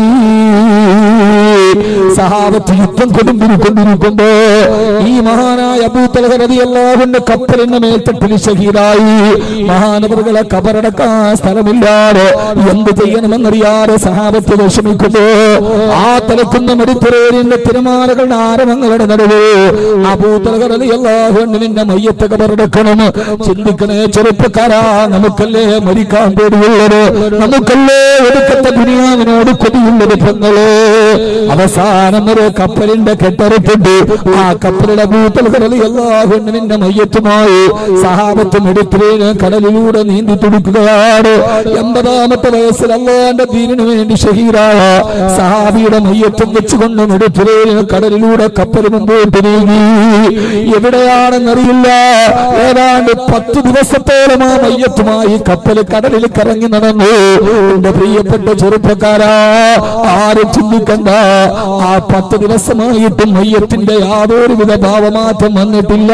സഹാബത്ത് യുദ്ധം കൊടുത്തിരിക്കൊണ്ടിരിക്കുമ്പോ ഈ മഹാനായ അബൂ തൽഹ റളിയല്ലാഹു അൻഹു കപ്പലിന്റെ മേൽത്തട്ടിൽ ഷഹീദായി. മഹാനവറുകളെ കബറടക്കാൻ സ്ഥലമില്ലാതെ എന്ത് ചെയ്യണമെന്നറിയാതെ സഹാബത്ത് വിഷമിക്കുന്നു. ആ തലക്കുന്ന മെഡിറ്ററേനിയന്റെ തിരമാലകളുടെ ആരവങ്ങളുടെ നടുവ് അബൂ തൽഹ റളിയല്ലാഹു അൻഹുവിന്റെ മയ്യത്ത് കബറടക്കണം. ചിന്തിക്കണേ ചെറുപ്പക്കാരാ, നമുക്കല്ലേ മരിക്കാൻ പേടിയുള്ളത്, നമുക്കല്ലേ ഒടുക്കത്തെ ദുനിയാവിനോട് കൊതിയുള്ളത് പെങ്ങളെ. അവസാനം ഒരു കപ്പലിന്റെ കെട്ടറുത്തുണ്ട്. ആ കപ്പലിന്റെ അബൂ തൽഹ റളിയല്ലാഹു അൻഹുവിന്റെ മയ്യത്തുമായി സഹാബത്ത് മെഡിറ്ററേനിയൻ കടലിലൂടെ നീന്തി തുടിക്കുകയാണ്. എൺപതാമത്തെ വയസ്സിൽ അല്ലാഹുവിന്റെ ദീനിനു വേണ്ടി ഷഹീദായ സഹാബിയുടെ മയ്യത്തും വെച്ചുകൊണ്ട് മെഡിറ്ററേനിയൻ കടലിലൂടെ കപ്പൽ മുമ്പോട്ട് നീങ്ങി. എവിടെയാണെന്നറിയില്ല. ഏതാണ്ട് പത്ത് ദിവസത്തോളം ആ മയ്യത്തുമായി കപ്പൽ കടലിൽ കറങ്ങി നടന്നു. എന്റെ പ്രിയപ്പെട്ട ചെറുപ്പക്കാരാ, ആരും ചിന്തിക്കണ്ട, ആ പത്ത് ദിവസമായിട്ടും മയ്യത്തിന്റെ യാതൊരുവിധ ഭാവമാറ്റം വന്നിട്ടില്ല.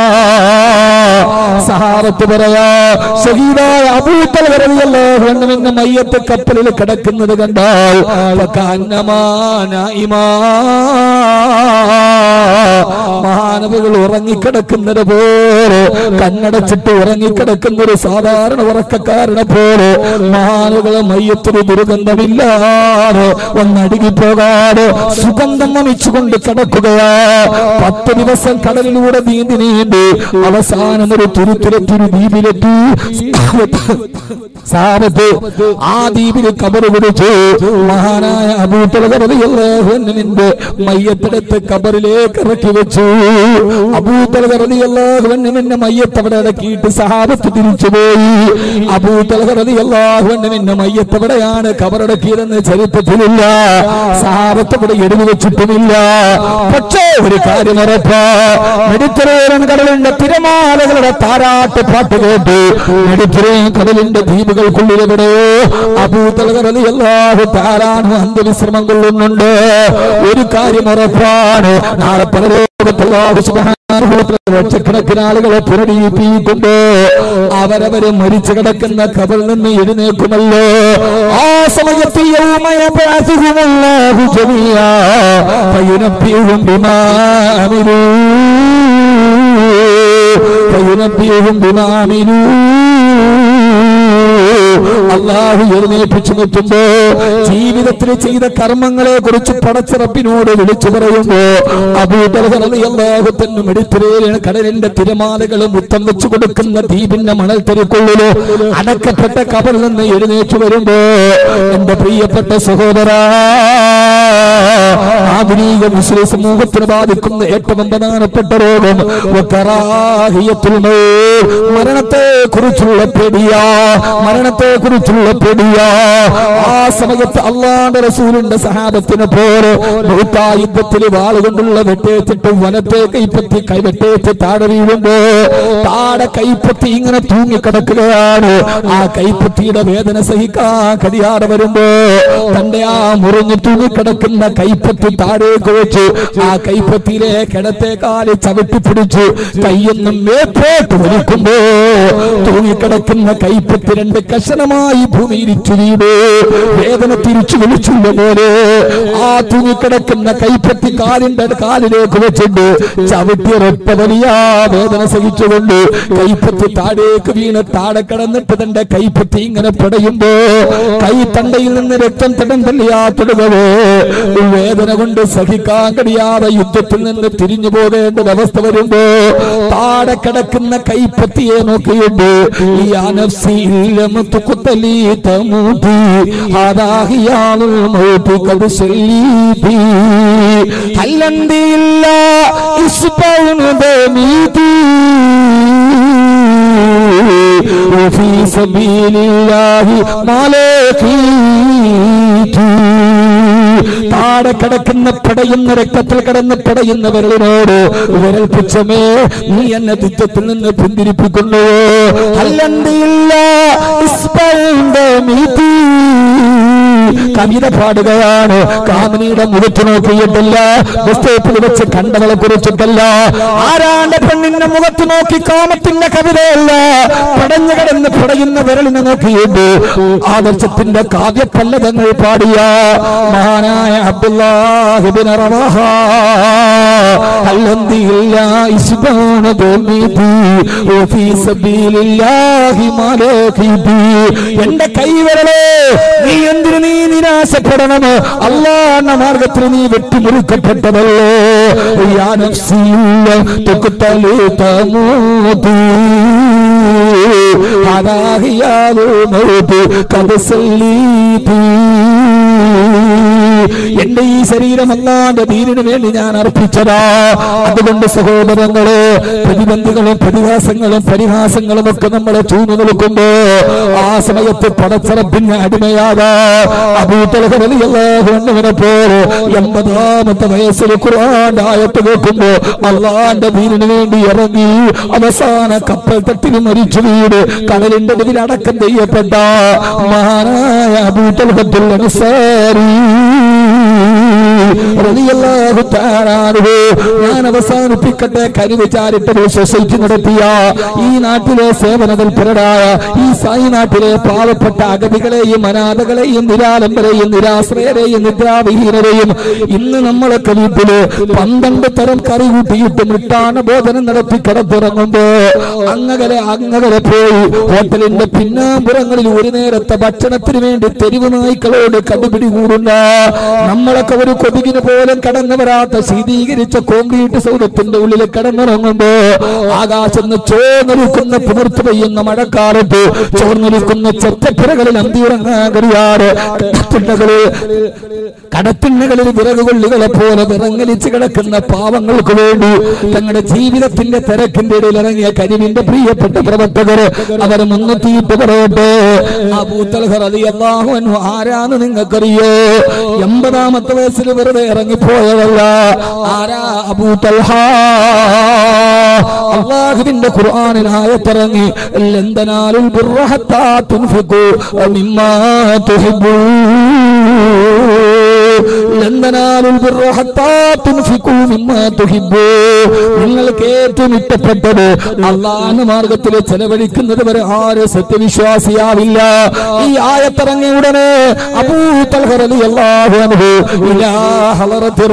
സഹാബത്ത് പറയാ, ഷഹീദായ അബൂ തൽഹ റളിയല്ലാഹു അൻഹുവിന്റെ മയ്യത്ത് കപ്പലിൽ കിടക്കുന്നത് കണ്ടാൽ മഹാനവകൾ ഉറങ്ങിക്കിടക്കുന്നത് പോലെ, കണ്ണടച്ചിട്ട് ഉറങ്ങിക്കിടക്കുന്ന ഒരു സാധാരണ ഉറക്കക്കാരനെ പോലെ മഹാനവകളെ മയ്യത്തിന് ദുർഗന്ധമില്ലാതെ ഒന്നടുങ്ങിപ്പോകാതെ സുഗന്ധം വമിച്ചുകൊണ്ട് കിടക്കുകയാ. പത്ത് ദിവസം കടലിലൂടെ നീന്തി നീന്തി അവസാനം ഒരു തുരുത്തുരത്തൊരു ദ്വീപിലെത്തി. സാബത്ത് ആ ദ്വീപിൽ കബറ് പിടിച്ചു. മഹാനായ അബൂ തൽഹ റളിയല്ലാഹു അൻഹുവിന്റെ മയ്യത്തെടുത്ത് കബറിലേക്ക് ഇറക്കി വെച്ചു. അബൂ തൽഹ റളിയല്ലാഹു അൻഹുവിന്റെ മയ്യത്ത് അവിടെ ഇറക്കിയിട്ട് സഹാബത്ത് തിരിച്ചുപോയി. അബൂ തൽഹ റളിയല്ലാഹു അൻഹുവിന്റെ മയ്യത്ത് എവിടെയാണ് കബറടക്കിയതെന്ന് ചരിത്രത്തിലില്ല, സഹാബത്ത് ഇവിടെ എഴുതി വെച്ചിട്ടുമില്ല. പക്ഷേ ഒരു കാര്യം ഉറപ്പാ, മെഡിറ്ററേനിയൻ കടലിന്റെ തിരമാലകളുടെ താരാട്ട് പാട്ട് കേട്ട് മെഡിറ്ററേനിയൻ കടലിന്റെ ദ്വീപുകൾക്കുള്ളിൽ എവിടെയോ അബൂ തൽഹ റളിയല്ലാഹു തആല അൻഹു അന്ത്യവിശ്രമം കൊള്ളുന്നുണ്ട്. ഒരു കാര്യം ഉറപ്പാണ്, നാളെ പരലോകത്ത് അല്ലാഹു സുബ്ഹാനഹു വ തആല ലക്ഷക്കണക്കിന് ആളുകളെ പുനരുജ്ജീവിപ്പിക്കുന്നുണ്ട്. അവരവര് മരിച്ചു കിടക്കുന്ന ഖബറിൽ നിന്ന് എഴുന്നേൽക്കുമല്ലോ. ആ സമയത്ത് യൗമ യബ്അസുഹുമുല്ലാഹു ജമീഅ ഫയുനബ്ബിഉഹും ബിമാ അമിലൂ ഫയുനബ്ബിഉഹും ബിമാ അമിലൂ അള്ളാഹു എഴുന്നേൽപ്പിച്ചു നിർത്തുമ്പോ ജീവിതത്തിൽ ചെയ്ത കർമ്മങ്ങളെ കുറിച്ച് പടച്ചിറപ്പിനോട് വിളിച്ചു പറയുമ്പോ അബൂ തൽഹ റളിയല്ലാഹു തന്നെ മെഡിറ്ററേനിയൻ കടലിന്റെ തിരമാലകൾ മുത്തം വെച്ചു കൊടുക്കുന്ന ദ്വീപിന്റെ മണൽ തെരുക്കുള്ളിലോ അടക്കപ്പെട്ട കബറിൽ നിന്ന് എഴുന്നേറ്റ് വരുമ്പോ എന്റെ പ്രിയപ്പെട്ട സഹോദരാ, ആധുനിക മുസ്ലിം സമൂഹത്തിന് ബാധിക്കുന്ന ഏറ്റവും പ്രധാനപ്പെട്ട രോഗം മരണത്തെ കുറിച്ചുള്ള പേടിയാ, മരണത്തെ കുറിച്ചുള്ള പേടിയാ. ആ സമയത്ത് അള്ളാഹുവിന്റെ റസൂലിന്റെ സഹാബത്തിനെ പോലെ യുദ്ധത്തിൽ വാളുകൊണ്ടുള്ള വെട്ടേറ്റിട്ട് വലത്തെ കൈപ്പത്തി കൈവെട്ടേറ്റ് താഴെ വീഴുമ്പോ താഴെ കൈപ്പത്തി ഇങ്ങനെ തൂങ്ങിക്കിടക്കുകയാണ്. ആ കൈപ്പത്തിയുടെ വേദന സഹിക്കാൻ കഴിയാതെ വരുമ്പോ തന്റെ ആ മുറിഞ്ഞു തൂങ്ങിക്കിടക്കുന്ന കൈപ്പത്തി താഴേക്ക് വെച്ച് ആ കൈപ്പത്തിയിലെ കിടത്തെ കാല് ചവിട്ടി പിടിച്ചു കൈയൊന്നും മേപ്പോട്ട് വലിക്കുമ്പോ തൂങ്ങിക്കിടക്കുന്ന കൈപ്പത്തി രണ്ട് കഷണമായി ഭൂമിയിൽ വീട് വേദന തിരിച്ചു വിളിച്ചുള്ള പോലെ ആ തൂങ്ങിക്കിടക്കുന്ന കൈപ്പത്തി കാലിന്റെ കാലിലേക്ക് വെച്ചിട്ട് ചവിട്ടിയൊരൊറ്റ വലിയ വേദന സഹിച്ചുകൊണ്ട് കൈപ്പത്തി താഴേക്ക് വീണ് താഴെ കിടന്നിട്ട് തന്റെ കൈപ്പത്തി ഇങ്ങനെ പടയുമ്പോ കൈ തണ്ടയിൽ നിന്ന് രക്തം തടം തള്ളിയാ തുടങ്ങവേ വേദന കൊണ്ട് സഹിക്കാൻ കഴിയാതെ യുദ്ധത്തിൽ നിന്ന് തിരിഞ്ഞു പോകേണ്ട അവസ്ഥ വരുമ്പോ താഴെ കിടക്കുന്ന കൈപ്പത്തിയെ നോക്കിയിട്ട് താഴെ കിടക്കുന്ന പടയുന്ന രക്തത്തിൽ കിടന്ന് പടയുന്ന വിരലിനോട് വിരൽ പുച്ഛമേ നീ എന്നെ യുദ്ധത്തിൽ നിന്ന് പിന്തിരിപ്പിക്കുന്നു. കവിത പാടുകയാണ്. കാമിനിയുടെ മുഖത്ത് നോക്കിയിട്ടല്ല, ബസ്റ്റോപ്പിൽ വെച്ച് കണ്ടവളെ കുറിച്ചിട്ടല്ല, ആരാണ്ട് പെണ്ണിന്റെ മുഖത്ത് നോക്കി കാമത്തിന്റെ കവിതയല്ല, പടഞ്ഞു കിടന്ന് പടയുന്ന വിരലിനെ നോക്കിയിട്ട് ആദർശത്തിന്റെ കാവ്യപല്ലവങ്ങൾ പാടിയ മഹാനായ അബ്ദുല്ലാഹ് ഇബ്നു റവാഹ എന്റെ കൈവിരലേ നീ എന്തിനു നീ നിരാശപ്പെടണം? അല്ലാഹുവിന്റെ മാർഗത്തിൽ നീ വെട്ടിമുറിക്കപ്പെട്ടതല്ലോ. യാ നഫ്സിയ തുഖ്തലു തമൂതു ഹദാഹിയാലു മൗതു കബസല്ലീതി. എന്റെ ഈ ശരീരം അല്ലാഹുവിന്റെ ദീനിനു വേണ്ടി ഞാൻ അർപ്പിച്ചതാ. അതുകൊണ്ട് സഹോദരങ്ങളെ, പ്രതിബന്ധികളും പ്രതിഹാസങ്ങളും പരിഹാസങ്ങളും ഒക്കെ നമ്മളെ ചൂന്നു നിൽക്കുമ്പോ ആ സമയത്ത് പടച്ചറപ്പിന് അടിമയാകാ. അബൂ തൽഹ റളിയല്ലാഹു അൻഹുവിനെ പോലെ എൺപതാമത്തെ വയസ്സിൽ ഖുർആന്റെ ആയത്ത് കേൾക്കുമ്പോ അല്ലാഹുവിന്റെ ദീനിനു വേണ്ടി ഇറങ്ങി അവസാന കപ്പൽ തട്ടിൽ മരിച്ചു വീട് കടലിന്റെ നടുവിൽ അടക്കം ചെയ്യപ്പെട്ട മഹാനായ അബൂ തൽഹത്തുൽ അൻസാരി റളിയല്ലാഹു തആല അൻഹു. ഞാൻ അവസാനിപ്പിക്കട്ടെ. കരുവ് ചാരിറ്റബിൾ സൊസൈറ്റി നടത്തിയ ഈ നാട്ടിലെ സേവന തൽപരരായ ഈ സായി നാട്ടിലെ പാവപ്പെട്ട അഗതികളെയും അനാഥകളെയും നിരാലംബരെയും നിരാശ്രയരെയും നിദ്രാവിഹീനരെയും ഇന്ന് നമ്മളൊക്കെ വീട്ടില് പന്ത്രണ്ട് തരം കറി കൂട്ടിയിട്ട് മിട്ടാന ബോധനം നടത്തി കിടത്തിറങ്ങുമ്പോ അങ്ങകലെ അങ്ങകലെ പോയി ഹോട്ടലിന്റെ പിന്നാമ്പുറങ്ങളിൽ ഒരു നേരത്തെ ഭക്ഷണത്തിന് വേണ്ടി തെരുവ് നായ്ക്കളോട് കടുപിടി കൂടുന്ന നമ്മളൊക്കെ ഒരു കൊതുകിന് പോലും കടന്നു വരാത്ത ശീതീകരിച്ച കോൺക്രീറ്റ് സൗധത്തിന്റെ ഉള്ളിൽ കടന്നിറങ്ങുമ്പോ ആകാശം ചോർന്നൊലിക്കുന്ന പുതിർത്ത് പെയ്യുന്ന മഴക്കാലത്ത് ചോർന്നൊലിക്കുന്ന ചെറ്റപ്പുരകളിൽ അന്തിയുറങ്ങാൻ കഴിയാറ് കടത്തിണ്ണകളിൽ കടത്തിണ്ണകളിൽ വിറകുകൊള്ളികളെ പോലെ വിറങ്ങലിച്ച് കിടക്കുന്ന പാവങ്ങൾക്ക് വേണ്ടി തങ്ങളുടെ ജീവിതത്തിന്റെ തിരക്കിന്റെ ഇടയിൽ ഇറങ്ങിയ കരിവിന്റെ പ്രിയപ്പെട്ട പ്രവർത്തകര് അവർ മുൻനിർത്തിയിട്ട് പറയട്ടെ. അബൂ തൽഹ റളിയല്ലാഹു അൻഹു ആരാന്ന് നിങ്ങൾക്കറിയോ? എൺപതാമത്തെ വയസ്സിൽ വെറുതെ ഇറങ്ങിപ്പോയതല്ല. ആരാ അബൂ തൽഹ? അല്ലാഹുവിന്റെ ഖുർആനിൽ ആയത്തിറങ്ങി ലൻ തനാലുൽ ബിർറ ഹത്താ തുൻഫിഖു മിമ്മാ തുഹിബ്ബൂൻ. ലന്തനാലുൽ ബിർറ ഹത്താ തുൻഫിഖൂ മിമ്മാ തുഹിബ്ബൂ. നിങ്ങൾക്ക് ഏറ്റവും ഇഷ്ടപ്പെട്ടത് അല്ലാഹുവിന്റെ മാർഗ്ഗത്തിൽ ചെലവഴിക്കുന്നത് വരെ ആരും സത്യവിശ്വാസിയാവില്ല. ഈ ആയത്തിറങ്ങിയ ഉടനെ അബൂ തൽഹ റളിയല്ലാഹു അൻഹു ഇലാ ഹളറത്തി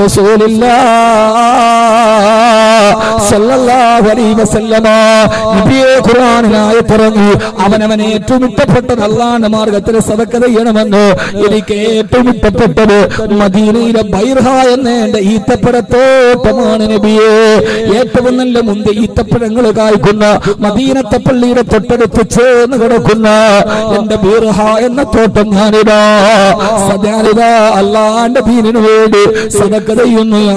റസൂലില്ലാഹ് സല്ലല്ലാഹു അലൈഹി വസല്ലമ നബിയെ ഖുർആനിൽ ആയത്തിറങ്ങി അവനവൻ ഏറ്റവും ഇഷ്ടപ്പെട്ടത് അല്ലാഹുവിന്റെ മാർഗ്ഗത്തിൽ സദഖ ചെയ്യണമെന്ന്. എനിക്ക് ഏറ്റവും ഇഷ്ടപ്പെട്ടത് മദീനയിലെ ബൈർഹ എന്ന എന്റെ ഈത്തപ്പഴത്തോട്ടമാണ് നബിയെ. ഏറ്റവും നല്ല മുന്തി ഈത്തപ്പഴങ്ങൾ കായ്ക്കുന്ന മദീനത്തെ പള്ളിയുടെ തൊട്ടടുത്ത് ചേർന്ന് കിടക്കുന്ന എന്റെ ബൈർഹ എന്ന തോട്ടം ഞാനിതാ സദാലിതാ അല്ലാഹുവിന്റെ ദീനിനു വേണ്ടി സദഖ ചെയ്യുന്നു യാ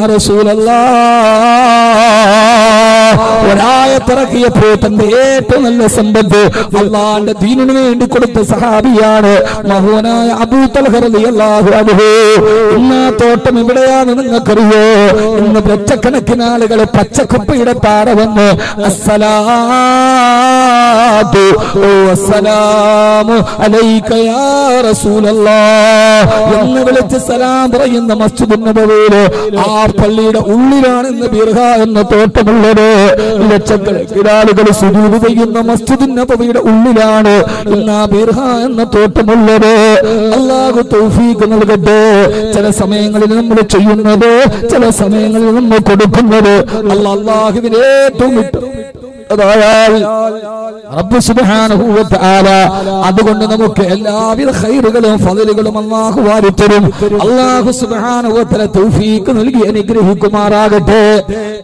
റസൂലല്ലാഹ്. ഒരായത്തിറക്കിയപ്പോൾ തന്റെ ഏറ്റവും നല്ല സമ്പത്ത് അല്ലാഹുവിന്റെ ദീനിനു വേണ്ടി കൊടുത്ത സഹാബിയാണ് മഹാനായ അബൂ തൽഹ റളിയല്ലാഹു അൻഹു. ഇന്ന് ആ തോട്ടം എവിടെയാണ് നിങ്ങൾക്കറിയോ? ഇന്ന് ലക്ഷക്കണക്കിന് ആളുകൾ പച്ചക്കുപ്പയുടെ താഴെ വന്ന് അസ്സലാത്തു വസ്സലാമു അലൈക യാ റസൂലല്ലാഹ് എന്ന് വിളിച്ച് സലാം പറയുന്ന മസ്ജിദുൻ നബവിയിലെ ആ പള്ളിയുടെ ഉള്ളിലാണ് ഇന്ന് ബിർഹ എന്ന തോട്ടമുള്ളത്. ലക്ഷക്കണക്കിന് ആളുകൾ സുജൂദ് ചെയ്യുന്ന മസ്ജിദുൻ നബവിയുടെ ഉള്ളിലാണ് ഇന്ന് ആ ബിർഹ എന്ന തോട്ടമുള്ളത്. അല്ലാഹു തൗഫീഖ് നൽകട്ടെ. ചില സമയങ്ങളിൽ നമ്മൾ ചെയ്യുന്നത്, ചില സമയങ്ങളിൽ നമ്മൾ കൊടുക്കുന്നത് അല്ലാഹുവിന് ഏറ്റവും റബ്ബ് സുബ്ഹാനഹു വ തആല അതുകൊണ്ട് നമുക്ക് എല്ലാവിധ ഖൈറുകളും ഫളലുകളും അല്ലാഹു വാരിത്തരും. അല്ലാഹു സുബ്ഹാനഹു വ തആല തൗഫീഖ് നൽകി അനുഗ്രഹിക്കുമാറാകട്ടെ.